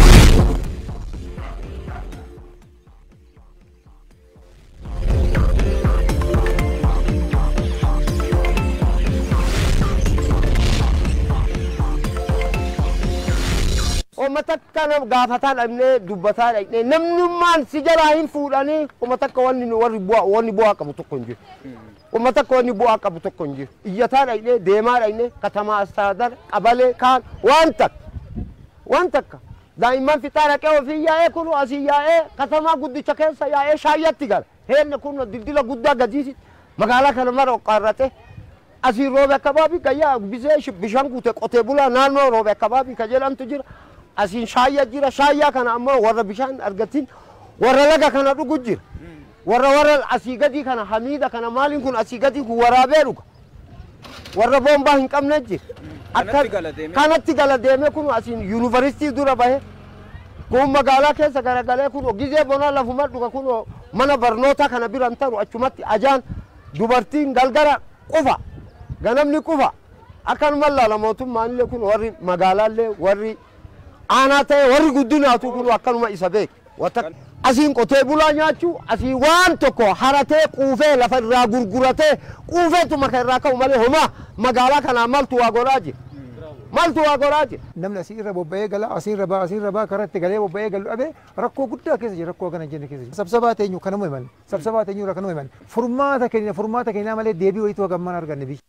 Umatakka nam gaafataa dhabnee dubbataa dhaqnee namnummaan si jalaa hin fuudhanii umatakka wanni warri bu'aa wanni bu'aa qabu tokko hin jiru. Umatakka wanni bu'aa qabu tokko hin jiru. Iyyataa dhaqnee deemaa dhaqnee katamaa astaadar qabalee kaan waan takka waan takka daa'imman fixaa dhaqee ofii yaa'ee kun asii yaa'ee katamaa guddicha keessa yaa'ee shaayyatti gala. Heenne kun dildila guddaa gadiisi magaalaa kana mara oqqaarratee asii roobe akkabaabii gayyaa bisee bishaan guute qotee bulaa naannoo roobe akkabaabii ka jedhamtu jira. Asin shaayya jira shaayya kana ammoo warra bishaan argatin warra laga kana dhugu jira warra warra asii gadi kana hamiida kana maaliin kun asii gadi kun waraabee dhuga warra boombaa hin qabne jira kanatti gala deemee kun asin yuunivarsiitii dura bahe kun magaalaa keessa garagalee kun gizee bonaa lafuma dhuga kun mana barnootaa kana biran taru achumatti ajaan dubartiin galgara qufa ganamni qufa akkanuma laala mootummaanillee kun warri magaalaallee warri ana ta'e warri guddinaatu kun akkanuma isa beek wata asiin qotee bulaa nyaachuu asii waan tokko haratee quufee lafa irraa gurguratee quufeetu maka irraa ka'u malee homaa magaalaa kanaa maltu waa godhaa jira maltu waa godhaa jira. Namni asii irra bobba'ee gala asii irra baa asii irra baa karatti galee bobba'ee galu dhabee rakkoo guddaa keessa jira rakkoo kana jenne keessa jira. Sabsabaa teenyu kanuma himan sabsabaa teenyu irra kanuma himan furmaata keenya furmaata keenya malee deebii wayitu hagammaan arganne biyya.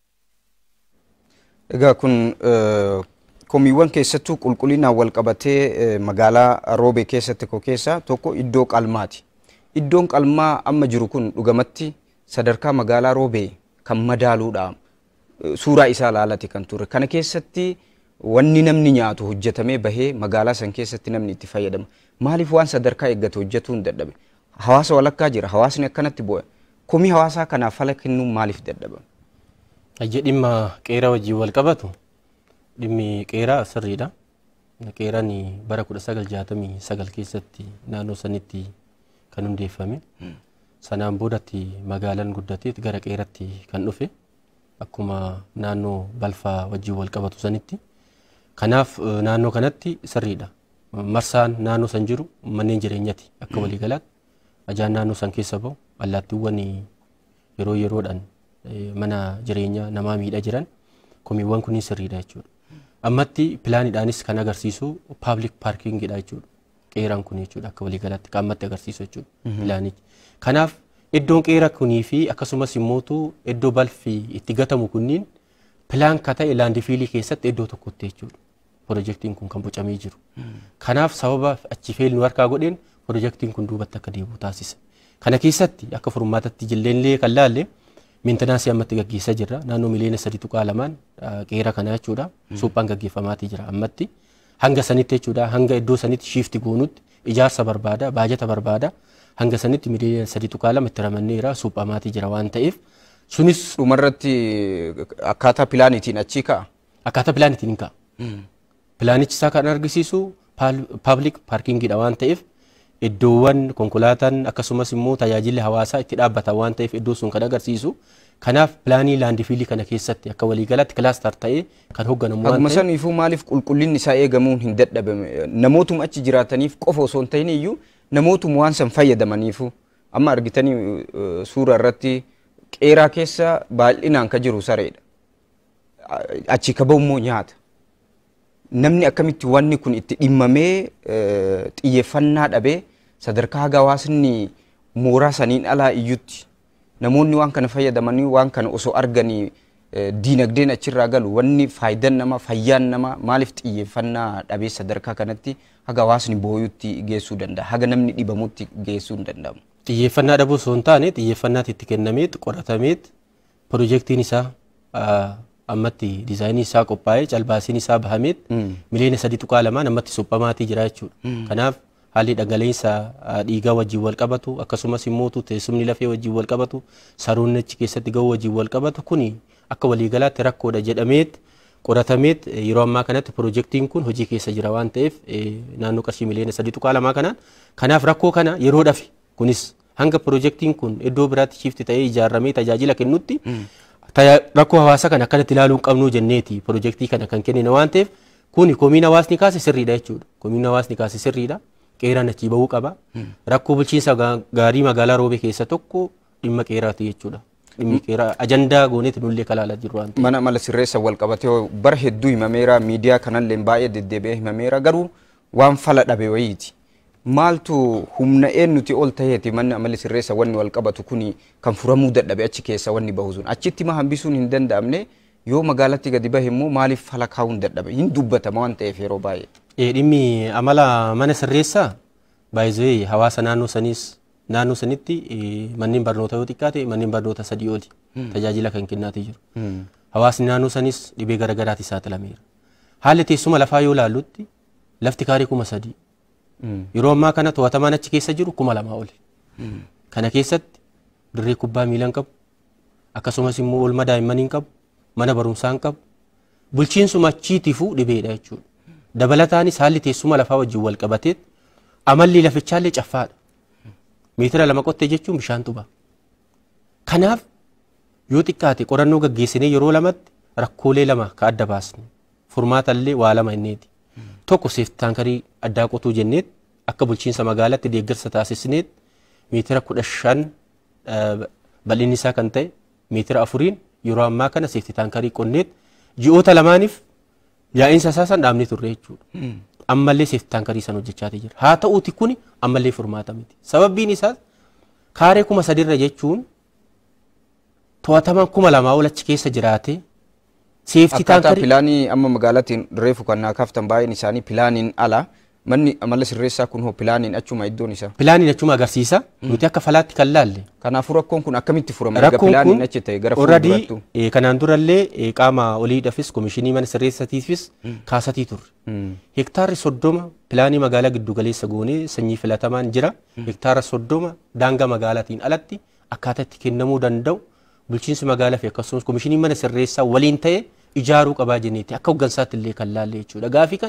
Egaa kun komiiwwan keessattuu qulqullinaan wal qabatee magaalaa roobee keessatti ko keessa tokko iddoo qalmaati. Iddoon qalmaa amma jiru kun dhugamatti sadarkaa magaalaa roobee kan madaaluudha. Suuraa isaa laalati kan ture. Kana keessatti wanni namni nyaatu hojjetamee bahee magaalaa san keessatti namni itti fayyadama. Maaliif waan sadarkaa eeggate hojjetuu hin dadhabe? Hawaasa walakkaa jira. Hawaasni akkanatti bu'a. Komii hawaasaa kanaaf fala kennuun maaliif dadhaba? Ajje dhimma qeeraa wajjin wal qabatu dhimmi qeeraa sirriidha. Qeeraan bara kudha sagal jaatamii sagal keessatti naannoo sanitti kan hundeeffame. Sanaan boodatti magaalaan guddateet gara qeeratti kan dhufe akkuma naannoo balfaa wajjin wal qabatu sanitti. Kanaaf naannoo kanatti sirriidha. Marsaan naannoo san jiru manneen jireenyaati akka waliigalaatti. Ajaan naannoo san keessa bahu allaattiiwwan yeroo yeroodhaan mana jireenyaa namaa miidhaa jiran komiiwwan kunniin sirriidha jechuudha. Ammatti pilaaniidhaanis kan agarsiisu public parkingidha jechuudha. Qeeraan kun jechuudha akka waliigalaatti kan ammatti agarsiisu jechuudha pilaanichi. Kanaaf iddoon qeera kunii fi akkasumas immootu iddoo balfi itti gatamu kunniin pilaan ka ta'e laandifiilii keessatti iddoo tokkotti jechuudha. Pirojektiin kun kan bocamee jiru. Kanaaf sababa achi feelnu harkaa godheen pirojektiin kun duubatti akka deebi'u taasisa. Kana keessatti akka furmaatatti jilleenlee kan laalle meentanansii ammatti gaggeessaa jirra. Naannoo miliyoona sadii tuqaa lamaan qeera kana jechuudha. Suphaan gaggeeffamaatii jira ammatti. Hanga sanitti jechuudha. Hanga iddoo sanitti shiifti goonutti ijaarsa barbaada, baajata barbaada. Hanga sanitti miliyoona sadii tuqaa lama itti ramanneera suphamaatii jira waan ta'eef. Sunis dhumarratti akkaataa pilaaniitiin achii ka'a. Akkaataa pilaaniitiin hin ka'a. Pilaanichi isaa kan argisiisu public parkingidha waan ta'eef iddoowwan konkolaataan akkasumas immoo tajaajilli hawaasaa itti dhaabbatan waan ta'eef iddoo sun kan agarsiisu. Kanaaf pilaanii laandifiilii kana keessatti akka waliigalaatti kilaastar ta'ee kan hoogganamu waan ta'eef. Akkuma saniifuu maaliif qulqullinni isaa eegamuun hin dadhabame namootuma achi jiraataniif qofa osoo hin ta'in iyyuu namootuma waan san fayyadamaniifu amma argitanii suura irratti qeeraa keessa baay'inaan ka jiru sareedha. Achi ka bahu immoo nyaata. Namni akkamitti wanni kun itti dhimmamee xiyyeeffannaa dhabee sadarkaa haga hawaasni mooraa saniin alaa iyyutti namoonni waan kana fayyadamanii waan kana osoo arganii diinagdeen achirraa galu wanni faayidaan nama fayyaan nama maaliif xiyyeeffannaa dhabee sadarkaa kanatti haga hawaasni booyutti geessuu danda'a haga namni dhibamutti geessuu hin danda'amu. Xiyyeeffannaa dhabuu osoo hin taane xiyyeeffannaatti itti kennameet qoratameet pirojektiin isaa ammatti diizaayinii isaa qophaa'ee calbaasiin isaa bahameet miliyoona sadii tuqaa lamaan ammatti suphamaatii jira jechuudha. Kanaaf haalli dhangala'insa dhiigaa wajjin wal qabatu akkasumas immootu teessumni lafee wajjin wal qabatu saroonni achi keessatti ga'uu wajjin wal qabatu kuni akka waliigalaatti rakkoodha jedhameet qoratameet yeroo ammaa kanatti pirojektiin kun hojii keessa jira waan ta'eef naannoo qarshii miliyoona sadii tuqaa lamaa kanaan kanaaf rakkoo kana yeroo dhafe kunis hanga pirojektiin kun iddoo biraatti shiifti ta'ee ijaarramee tajaajila kennutti rakkoo hawaasa kana akkanatti ilaaluu qabnu jenneeti pirojektii kana kan kennine waan ta'eef kuni komiin hawaasni kaase sirriidha jechuudha. Komiin hawaasni kaase sirriidha. Qeeraan achii bahuu qaba. Rakkoo bulchiinsa gaarii magaalaa Roobee keessa tokko dhimma qeeraati jechuudha. Dhimmi qeeraa ajandaa gooneeti nullee kalaalaa jiru waan ta'eef. Mana mala sirreessa wal qabatee bara hedduu himameera miidiyaa kanallee baay'ee deddeebi'ee himameera garuu waan fala dhabe wayiiti. Maaltu humna eenyuti ol ta'eeti manni amala sirreessa wanni wal qabatu kuni kan furamuu dadhabe achi keessa wanni bahu sun achitti ma hambisuun hin danda'amne yoo magaalatti gadi bahe immoo maaliif fala kaa'uun dadhabe hin dubbatama waan ta'eef yeroo baay'ee. Dhimmi amala mana sirreessaa baay'ee hawaasa naannoo saniis naannoo sanitti manneen barnoota yoo xiqqaate manneen barnoota sadii oli tajaajila kan kennaatee jiru. Hawaasni naannoo saniis dhibee garaagaraatti saaxilameera. Haalli teessuma lafaa yoo ilaallutti lafti kaarii kuma sadii. Yeroo ammaa kana to'atamaan achi keessa jiru kuma lamaa oli. Kana keessatti dirree kubbaa miilaa qabu akkasumas immoo oolmaa daa'immanii qabu mana barumsaa qabu bulchiinsuma achiitiifuu dhibeedha jechuudha. Dabalataanis haalli teessuma lafaa wajjin wal qabateet amalli lafichaallee caffaadha. Meetira lama qottee jechuun bishaan tuba. Kanaaf yoo xiqqaate qorannoo gaggeessinee yeroo lamatti rakkoolee lama ka adda baasne furmaatallee waa lama inneeti. Tokko seefti taankarii addaa qotuu jenneet akka bulchiinsa magaalaatti deeggarsa taasisneet meetira kudha shan bal'inni isaa kan ta'e meetira afuriin yeroo ammaa kana seefti taankarii qonneet ji'oota lamaaniif yaa'iinsa isaa san dhaabnee turre jechuudha. Ammallee seefti taankarii san hojjechaatii jira. Haa ta'uuti kuni ammallee furmaata miti. Sababbiin isaas kaaree kuma sadirra jechuun to'atamaan kuma lamaa ol achi keessa jiraate seefti taankarii pilaanii amma magaalaatiin reefu kan naa kaaftan baay'een isaanii pilaaniin ala manni amala sirreessaa kun hoo pilaaniin achuma iddoon isaa. Pilaaniin achuma agarsiisa. Nuti akka falaatti kan laalle. Kanaafuu rakkoon kun akkamitti furama? Rakkoon pilaaniin achi ta'e gara fuulduraatti. Kanaan durallee qaama oliidhaafis komishinii mana sirreessatiifis kaasatii turre. Hektaarri soddoma pilaanii magaalaa giddu galeessa goonee sanyii filatamaan jira. Hektaara soddoma daangaa magaalaatiin alatti akkaataa itti kennamuu danda'u bulchiinsi magaalaa fi akkasumas komishinii mana sirreessaa waliin ta'e ijaaruu qabaa jenneeti akka hoggansaatti illee kan laalle jechuudha. Gaafii kan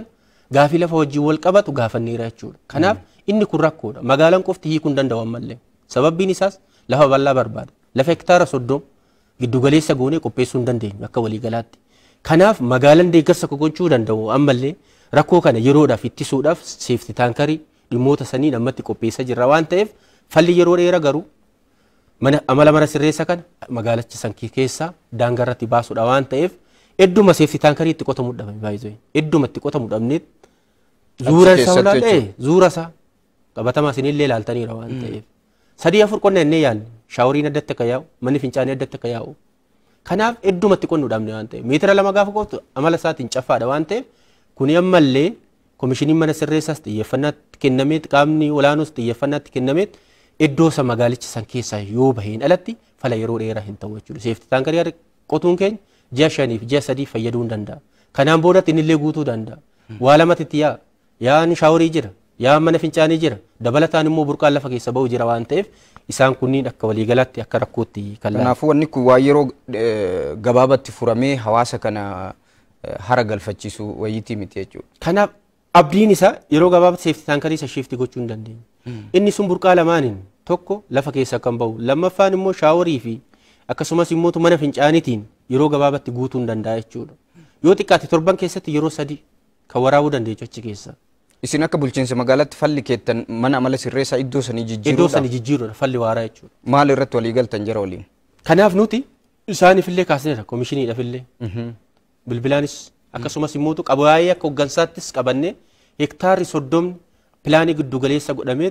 gaafii lafa wajjin wal qabatu gaafanneera jechuudha. Kanaaf inni kun rakkoodha. Magaalaan qofti hiikuu hin danda'u ammallee. Sababbiin isaas lafa bal'aa barbaada. Lafa hektaara soddom giddu galeessa goonee qopheessuu hin dandeenyu akka waliigalaatti. Kanaaf magaalaan deeggarsa gochuu danda'u ammallee rakkoo kana yeroodhaaf ittisuudhaaf seefti taankarii dhimmoota sanii ammatti qopheessaa jirra waan ta'eef falli yeroo dheeraa garuu mana amala mana sirreessa kana magaalacha san keessaa daangaa irratti baasuudha waan ta'eef hedduma seefti taankarii itti qotamuu dhabame baay'ee hedduma itti qotamuu dhabneet zuura isaa ilaalee zuura isaa qabatamaa isinillee ilaaltaniira waan ta'eef sadii afur qonna innee yaadne shaaworiin addatti akka yaa'u manni fincaanii addatti akka yaa'u kanaaf hedduma itti qonnuu dhabne waan ta'eef meetira lama gaafa qoftu amala isaatiin caffaadha waan ta'eef kuni ammallee komishiniin mana sirreessaas xiyyeeffannaatti kennameet qaamni olaanoos xiyyeeffannaatti kennameet iddoo isa magaalicha san keessaa yoo baheen alatti fala yeroo dheeraa hin ta'u jechuudha. Seefti taankarii qotuun keenya ji'a shaniif ji'a sadii fayyaduu hin danda'a. Kanaan boodatti innillee guutuu danda'a. Waa lamatti yaa yaan shaaworii jira yaa mana fincaanii jira dabalataan immoo burqaan lafa keessa bahu jira waan ta'eef isaan kunniin akka waliigalaatti akka rakkootti kan laatu. Kanaafuu wanni kun waa yeroo gabaabatti furamee hawaasa kana hara galfachiisu wayiitii miti jechuudha. Kanaaf abdiin isaa yeroo gabaabatti seefti taankarii isa shiifti gochuu hin dandeenye. Inni sun burqaa lamaaniin tokko lafa keessa kan bahu lammaffaan immoo shaaworii fi akkasumas immoo mana fincaaniitiin yeroo gabaabatti guutuu hin danda'a jechuudha. Yoo xiqqaate torban keessatti yeroo sadii kan waraabuu dandeechu achi keessa. Isin akka bulchiinsa magaalaatti falli keettan mana amala sirreessaa iddoo sanii jijjiiruudha. Iddoo sanii jijjiiruudha falli waaraa jechuudha. Maal irratti walii galtan jara waliin? Kanaaf nuti isaaniifillee kaasneera komishiniidhaafillee. Bilbilaanis akkasumas immoo qabaayee akka hoggansaattis qabannee hektaarri soddomni pilaanii giddu galeessa godhamee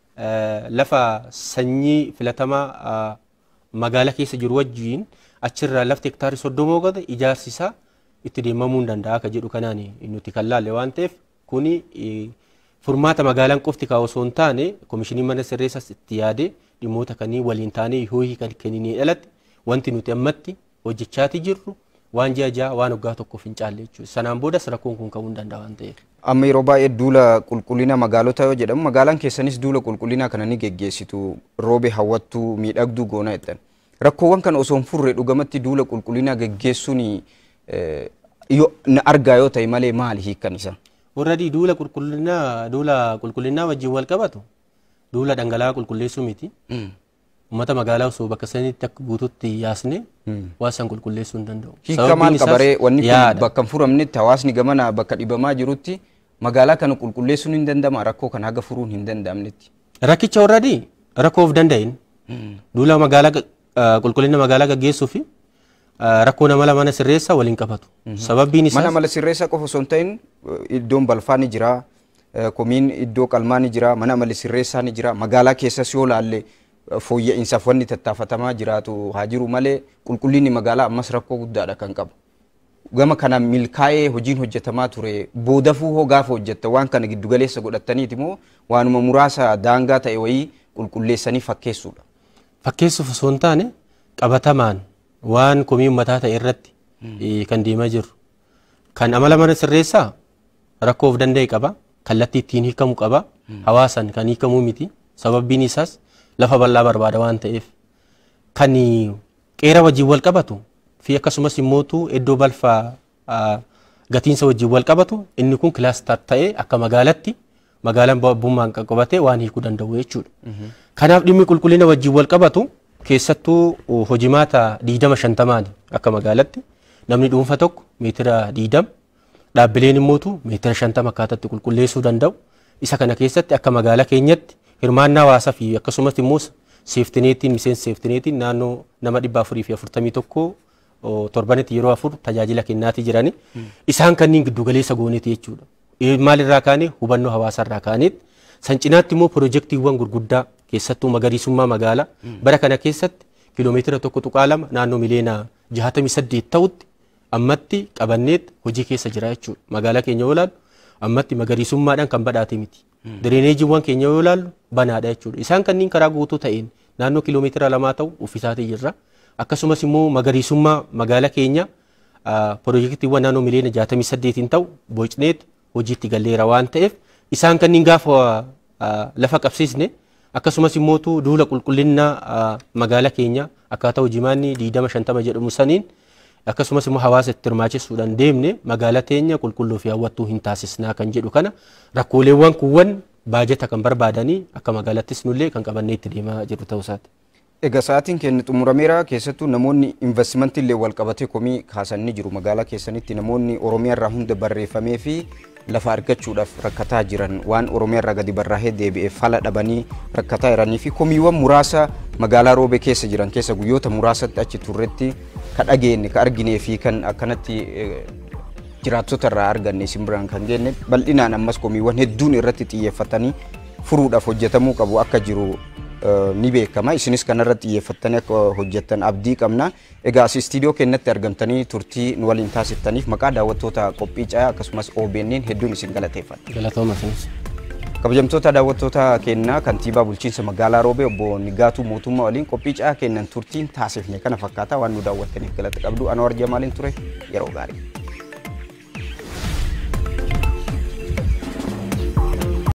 lafa sanyii filatamaa magaalaa keessa jiru wajjiin achirraa lafti hektaarri soddomoo gata ijaarsi isaa itti deemamuu hin danda'a akka jedhu kanaan nuti kan laalle waan ta'eef kuni furmaata magaalaan qofti kaa'u osoo hin taane komishiniin mana sirreessaas itti yaadee dhimmoota kanii waliin taanee hoohii kan kenninee dhalatti wanti nuti ammatti hojjechaati jirru waan ji'a ja'a waan waggaa tokkoof hin caalle jechuudha. Sanaan boodas rakkoon kun ka'uu hin danda'a waan ta'eef. Amma yeroo baay'ee duula qulqullina magaalota yoo jedhamu magaalaan keessanis duula qulqullinaa kana ni geggeessitu roobe hawwattuu miidhagduu goona jettan. Rakkoowwan kana osoo hin furre dhugamatti duula qulqullinaa geggeessuun argaa yoo ta'e malee maali hiikkan isa? Warradii duula qulqullinaa duula qulqullinaa wajjin wal qabatu duula dhangala'aa qulqulleessuu miti. Uummata magaalaa osoo bakka sanitti akka guututti yaasne waan san qulqulleessuu hin danda'u. Hiika maal qabaree wanni kun bakka hin furamnetti hawaasni gamana bakka dhibamaa jirutti magaalaa kana qulqulleessuun hin danda'ama rakkoo kana haga furuun hin danda'amnetti. Rakkicha warradii rakkoo of danda'in duula magaalaa qulqullina magaalaa gaggeessuu fi rakkoo nama mana sirreessaa waliin qabatu. Sababbiin isaas mana mala sirreessaa qofa osoo hin ta'in iddoon balfaa ni jira, komiin iddoo qalmaa ni jira, mana mala sirreessaa ni jira, magaalaa keessas yoo laalle fooyya'insaaf wanni tattaafatamaa jiraatu haa jiru malee qulqullinni magaalaa ammas rakkoo guddaadha kan qabu. Gama kana milkaa'ee hojiin hojjetamaa ture boodafuu hoo gaafa hojjetta waan kana giddu galeessa godhattaniiti moo waanuma muraasa daangaa ta'e wayii qulqulleessanii fakkeessuudha. Fakkeessuuf osoo hin taane qabatamaan waan komii uummataa ta'e irratti kan deemaa jiru. Kan amala mana sirreessaa rakkoo of danda'e qaba, kallattii ittiin hiikamu qaba, hawaasan kan hiikamuu miti. Sababbiin isaas lafa bal'aa barbaada waan ta'eef kan qeera wajjin wal qabatu fi akkasumas immootu iddoo balfaa gatiinsa wajjin wal qabatu inni kun kilaastar ta'ee akka magaalatti magaalaan bummaan qaqqabatee waan hiikuu danda'u jechuudha. Kanaaf dhimmi qulqullina wajjin wal qabatu keessattuu hojimaata diidama shantamaani akka magaalatti namni dhuunfa tokko meetira diidama dhaabbileen immootu meetira shantama akkaataatti qulqulleessuu danda'u. Isa kana keessatti akka magaalaa keenyatti hirmaannaa hawaasaa fi akkasumas immoo seeftineetiin miseensa seeftineetiin naannoo nama dhibba afurii fi afurtamii tokko torbanitti yeroo afur tajaajila kennaatii jirani isaan kanneen giddu galeessa gooneeti jechuudha. Maalirraa kaanee hubannoo hawaasarraa kaaneet san cinaatti immoo piroojeektiiwwan gurguddaa keessattuu magariisummaa magaalaa bara kana keessatti kiiloomeetira tokko tuqaa lama naannoo miliyoona jahatamii saddeet ta'utti ammatti qabanneet hojii keessa jira jechuudha. Magaalaa keenya yoo ilaallu ammatti magariisummaadhaan kan badhaate miti. Direneejiiwwan keenya yoo ilaallu banaadha jechuudha. Isaan kanneen karaa guutuu ta'een naannoo kiiloomeetira lamaa ta'u uffisaatii jirra. Akkasumas immoo magariisummaa magaalaa keenya piroojeektiiwwan naannoo miliyoona jahatamii saddeetiin ta'u bocneet hojiitti galleera waan ta'eef isaan kanneen gaafa lafa qabsiisne akkasumas immootu duula qulqullina magaalaa keenya akkaataa hojimaanni diidama shantama jedhamu saniin akkasumas immoo hawaasa itti hirmaachisuudhaan deemne magaalaa teenya qulqulluu fi hawwattuu hin taasisnaa kan jedhu kana rakkooleewwan kuuwwan baajata kan barbaadanii akka magaalattis nullee kan qabannee itti deemaa jiru ta'uu isaati. Egaa sa'aatiin keenya xumurameera keessattuu namoonni investimentii illee wal qabatee komii kaasanii jiru magaalaa keessanitti namoonni Oromiyaa irraa hunda barreeffamee fi lafa argachuudhaaf rakkataa jiran waan Oromiyaa irraa gadi barraahee deebi'ee fala dhabanii rakkataa jiranii fi komiiwwan muraasa magaalaa Roobee keessa jiran keessa guyyoota muraasatti achi turretti ka dhageenye ka arginee fi kan akkanatti jiraattota irraa arganne isin biraan kan geenne bal'inaan ammas komiiwwan hedduun irratti xiyyeeffatanii furuudhaaf hojjetamuu qabu akka jiru ni beekama. Isinis kanarratti xiyyeeffattanii akka hojjettan abdii qabna. Egaa as istiidiyoo keenyatti argamtanii turtii nu waliin taasiftaniif maqaa daawwattoota qophii caayaa akkasumas O B N hedduun isin galateeffadha. Galatooma isinis. Kabajamtoota daawwattoota keenyaa kantiibaa bulchiinsa magaalaa Roobee obbo Nigaatuu Mootummaa waliin qophii caayaa keenyan turtiin taasifne kana fakkaata waan nu daawwattaniif galata qabdu. Anwaar Jamaaliin ture yeroo gaarii.